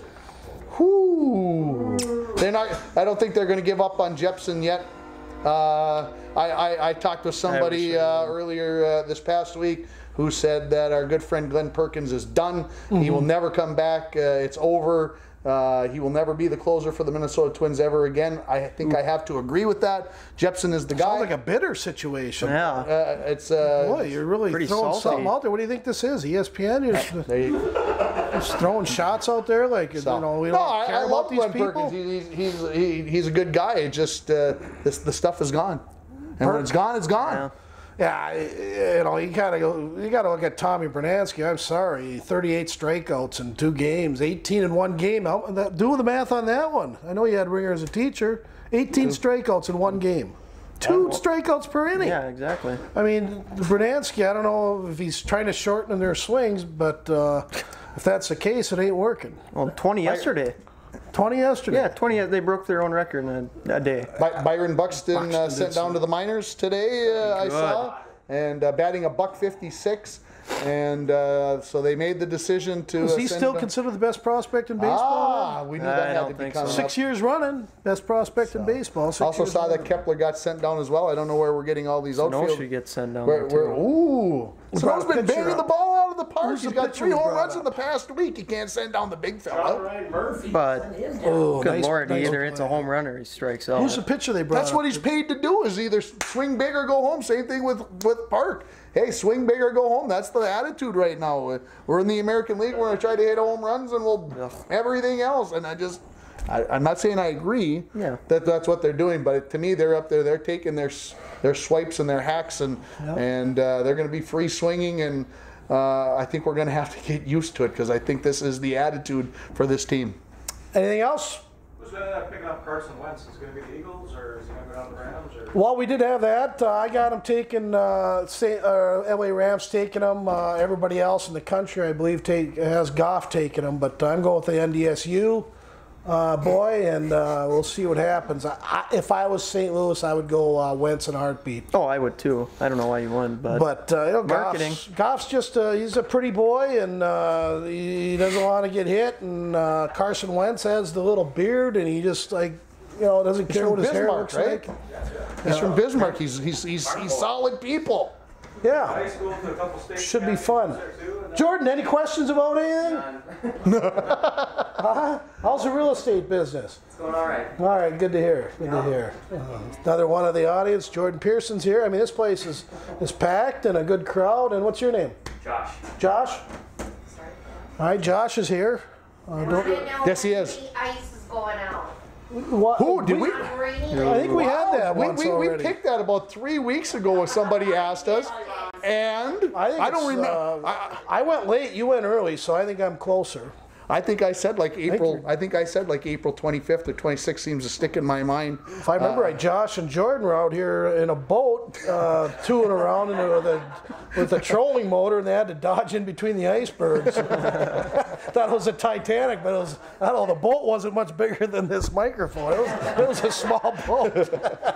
Speaker 1: Whoo. They're not. I don't think they're going to give up on Jepson yet. Uh, I, I I talked with somebody uh, earlier uh, this past week who said that our good friend Glenn Perkins is done. He will never come back. Uh, it's over. Uh, he will never be the closer for the Minnesota Twins ever again. I think I have to agree with that. Jepson is the guy.
Speaker 2: Sounds like a bitter situation.
Speaker 3: Yeah.
Speaker 1: uh, it's uh,
Speaker 2: Boy, you're really
Speaker 3: Pretty
Speaker 2: throwing
Speaker 3: salty.
Speaker 2: something out there. What do you think this is? E S P N? You're just,
Speaker 1: they,
Speaker 2: just throwing shots out there like,
Speaker 1: So-
Speaker 2: you know, we
Speaker 1: no,
Speaker 2: don't
Speaker 1: I,
Speaker 2: care
Speaker 1: I
Speaker 2: about
Speaker 1: love
Speaker 2: these
Speaker 1: Glenn
Speaker 2: people?
Speaker 1: Perkins. He, he's he's he, he's a good guy. It just uh, this the stuff is gone, and when it's gone, it's gone.
Speaker 3: Yeah.
Speaker 2: Yeah, you know, you gotta go. You gotta look at Tommy Bernansky. I'm sorry, thirty-eight strikeouts in two games, eighteen in one game. How, that, do the math on that one. I know you had Ringer as a teacher. eighteen strikeouts in one game, two strikeouts per inning.
Speaker 3: Yeah, exactly.
Speaker 2: I mean, Bernansky. I don't know if he's trying to shorten their swings, but uh, if that's the case, it ain't working.
Speaker 3: Well, twenty yesterday.
Speaker 2: twenty yesterday.
Speaker 3: Yeah, twenty. They broke their own record in a, a day.
Speaker 1: By, Byron Buxton, uh,
Speaker 2: Buxton
Speaker 1: sent
Speaker 2: did
Speaker 1: down
Speaker 2: some-
Speaker 1: to the minors today. Uh, I
Speaker 3: Good.
Speaker 1: saw, and uh, batting a buck fifty-six, and uh, so they made the decision to.
Speaker 2: Is
Speaker 1: uh,
Speaker 2: he
Speaker 1: send
Speaker 2: still
Speaker 1: him-
Speaker 2: considered the best prospect in baseball?
Speaker 1: Ah, we knew
Speaker 3: I
Speaker 1: that had
Speaker 3: don't
Speaker 1: to be
Speaker 3: think
Speaker 1: coming
Speaker 3: so.
Speaker 1: up.
Speaker 2: Six years running, best prospect in baseball. Six
Speaker 1: Also
Speaker 2: years
Speaker 1: saw that
Speaker 2: running.
Speaker 1: Kepler got sent down as well. I don't know where we're getting all these
Speaker 3: No
Speaker 1: outfield.
Speaker 3: should get sent down.
Speaker 1: We're,
Speaker 3: there,
Speaker 1: we're,
Speaker 3: too.
Speaker 1: ooh. Sano's
Speaker 2: brought a
Speaker 1: been
Speaker 2: pitcher
Speaker 1: banging the
Speaker 2: up?
Speaker 1: ball out of the park.
Speaker 2: Who's
Speaker 1: He's
Speaker 2: the
Speaker 1: got
Speaker 2: pitcher
Speaker 1: three
Speaker 2: we
Speaker 1: home
Speaker 2: brought
Speaker 1: runs
Speaker 2: up?
Speaker 1: in the past week. You can't send down the big
Speaker 4: John
Speaker 1: fella.
Speaker 4: Ryan Murphy.
Speaker 3: But
Speaker 2: Oh,
Speaker 3: good
Speaker 2: nice-
Speaker 3: lord,
Speaker 2: nice
Speaker 3: either it's a
Speaker 2: play.
Speaker 3: home run or he strikes out.
Speaker 2: Who's the pitcher they brought?
Speaker 1: That's what
Speaker 2: up?
Speaker 1: he's paid to do, is either swing big or go home. Same thing with, with Park. Hey, swing big or go home. That's the attitude right now. We're in the American League. We're going to try to hit home runs and we'll everything else. And I just, I, I'm not saying I agree
Speaker 3: Yeah.
Speaker 1: that that's what they're doing, but to me, they're up there. They're taking their s- their swipes and their hacks, and and uh, they're going to be free swinging. And uh, I think we're going to have to get used to it because I think this is the attitude for this team.
Speaker 2: Anything else?
Speaker 5: Who's going to end up picking up Carson Wentz? Is it going to be the Eagles, or is he going to go down to the Rams? Or?
Speaker 2: Well, we did have that. Uh, I got him taking, uh, say, uh, L A Rams taking him. Uh, everybody else in the country, I believe, take, has Goff taking him. But I'm going with the N D S U uh, boy, and uh, we'll see what happens. I, I, if I was Saint Louis, I would go uh, Wentz in a heartbeat.
Speaker 3: Oh, I would too. I don't know why you won, but,
Speaker 2: But uh, you know,
Speaker 3: Marketing.
Speaker 2: Goff's, Goff's just uh, he's a pretty boy, and uh, he doesn't want to get hit. And uh, Carson Wentz has the little beard, and he just like you know doesn't care
Speaker 1: from
Speaker 2: what his hair
Speaker 1: Bismarck,
Speaker 2: looks
Speaker 1: right?
Speaker 2: like.
Speaker 1: He's from Bismarck. He's he's he's, he's solid people.
Speaker 2: Yeah,
Speaker 5: High school to a couple states.
Speaker 2: should be
Speaker 5: championships
Speaker 2: fun.
Speaker 5: there, too, and then-
Speaker 2: Jordan, any questions about anything? Huh? How's the real estate business?
Speaker 6: It's going all right.
Speaker 2: All right, good to hear. Good to hear. Uh, another one of the audience, Jordan Pearson's here. I mean, this place is is packed and a good crowd. And what's your name?
Speaker 6: Josh.
Speaker 2: Josh. All right, Josh is here. Uh, don't,
Speaker 1: Yes, he is.
Speaker 7: The ice is going out.
Speaker 2: what,
Speaker 1: Who did we?
Speaker 7: On Rainy
Speaker 2: I think we had that
Speaker 1: We,
Speaker 2: once
Speaker 1: we, we
Speaker 2: already.
Speaker 1: picked that about three weeks ago when somebody asked us, and
Speaker 2: I, think
Speaker 1: I don't
Speaker 2: it's,
Speaker 1: remember.
Speaker 2: uh,
Speaker 1: I,
Speaker 2: I went late. You went early, so I think I'm closer.
Speaker 1: I think I said like April.
Speaker 2: you.
Speaker 1: I think I said like April twenty-fifth or twenty-sixth seems to stick in my mind.
Speaker 2: If I remember right, Josh and Jordan were out here in a boat, uh, tooling around in a, with, a, with a trolling motor, and they had to dodge in between the icebergs. Thought it was a Titanic, but it was, I don't know, the boat wasn't much bigger than this microphone. It was, it was a small boat.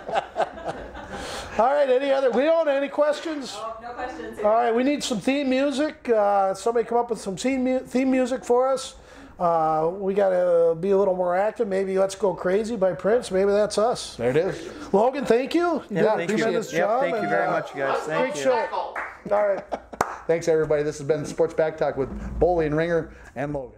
Speaker 2: All right, any other, we don't have any questions?
Speaker 6: Oh, no questions.
Speaker 2: All right, we need some theme music. Uh, somebody come up with some theme, mu- theme music for us. Uh, we got to be a little more active. Maybe Let's Go Crazy by Prince. Maybe that's us.
Speaker 1: There it is.
Speaker 2: Logan, thank you. You
Speaker 3: Yeah,
Speaker 2: did a
Speaker 3: thank you.
Speaker 2: tremendous
Speaker 3: Yep,
Speaker 2: job.
Speaker 3: thank you
Speaker 2: and,
Speaker 3: very
Speaker 2: uh,
Speaker 3: much, you guys. Thank
Speaker 2: Great
Speaker 3: you.
Speaker 2: show. All right.
Speaker 1: Thanks everybody. This has been Sports Back Talk with Boley and Ringer and Logan.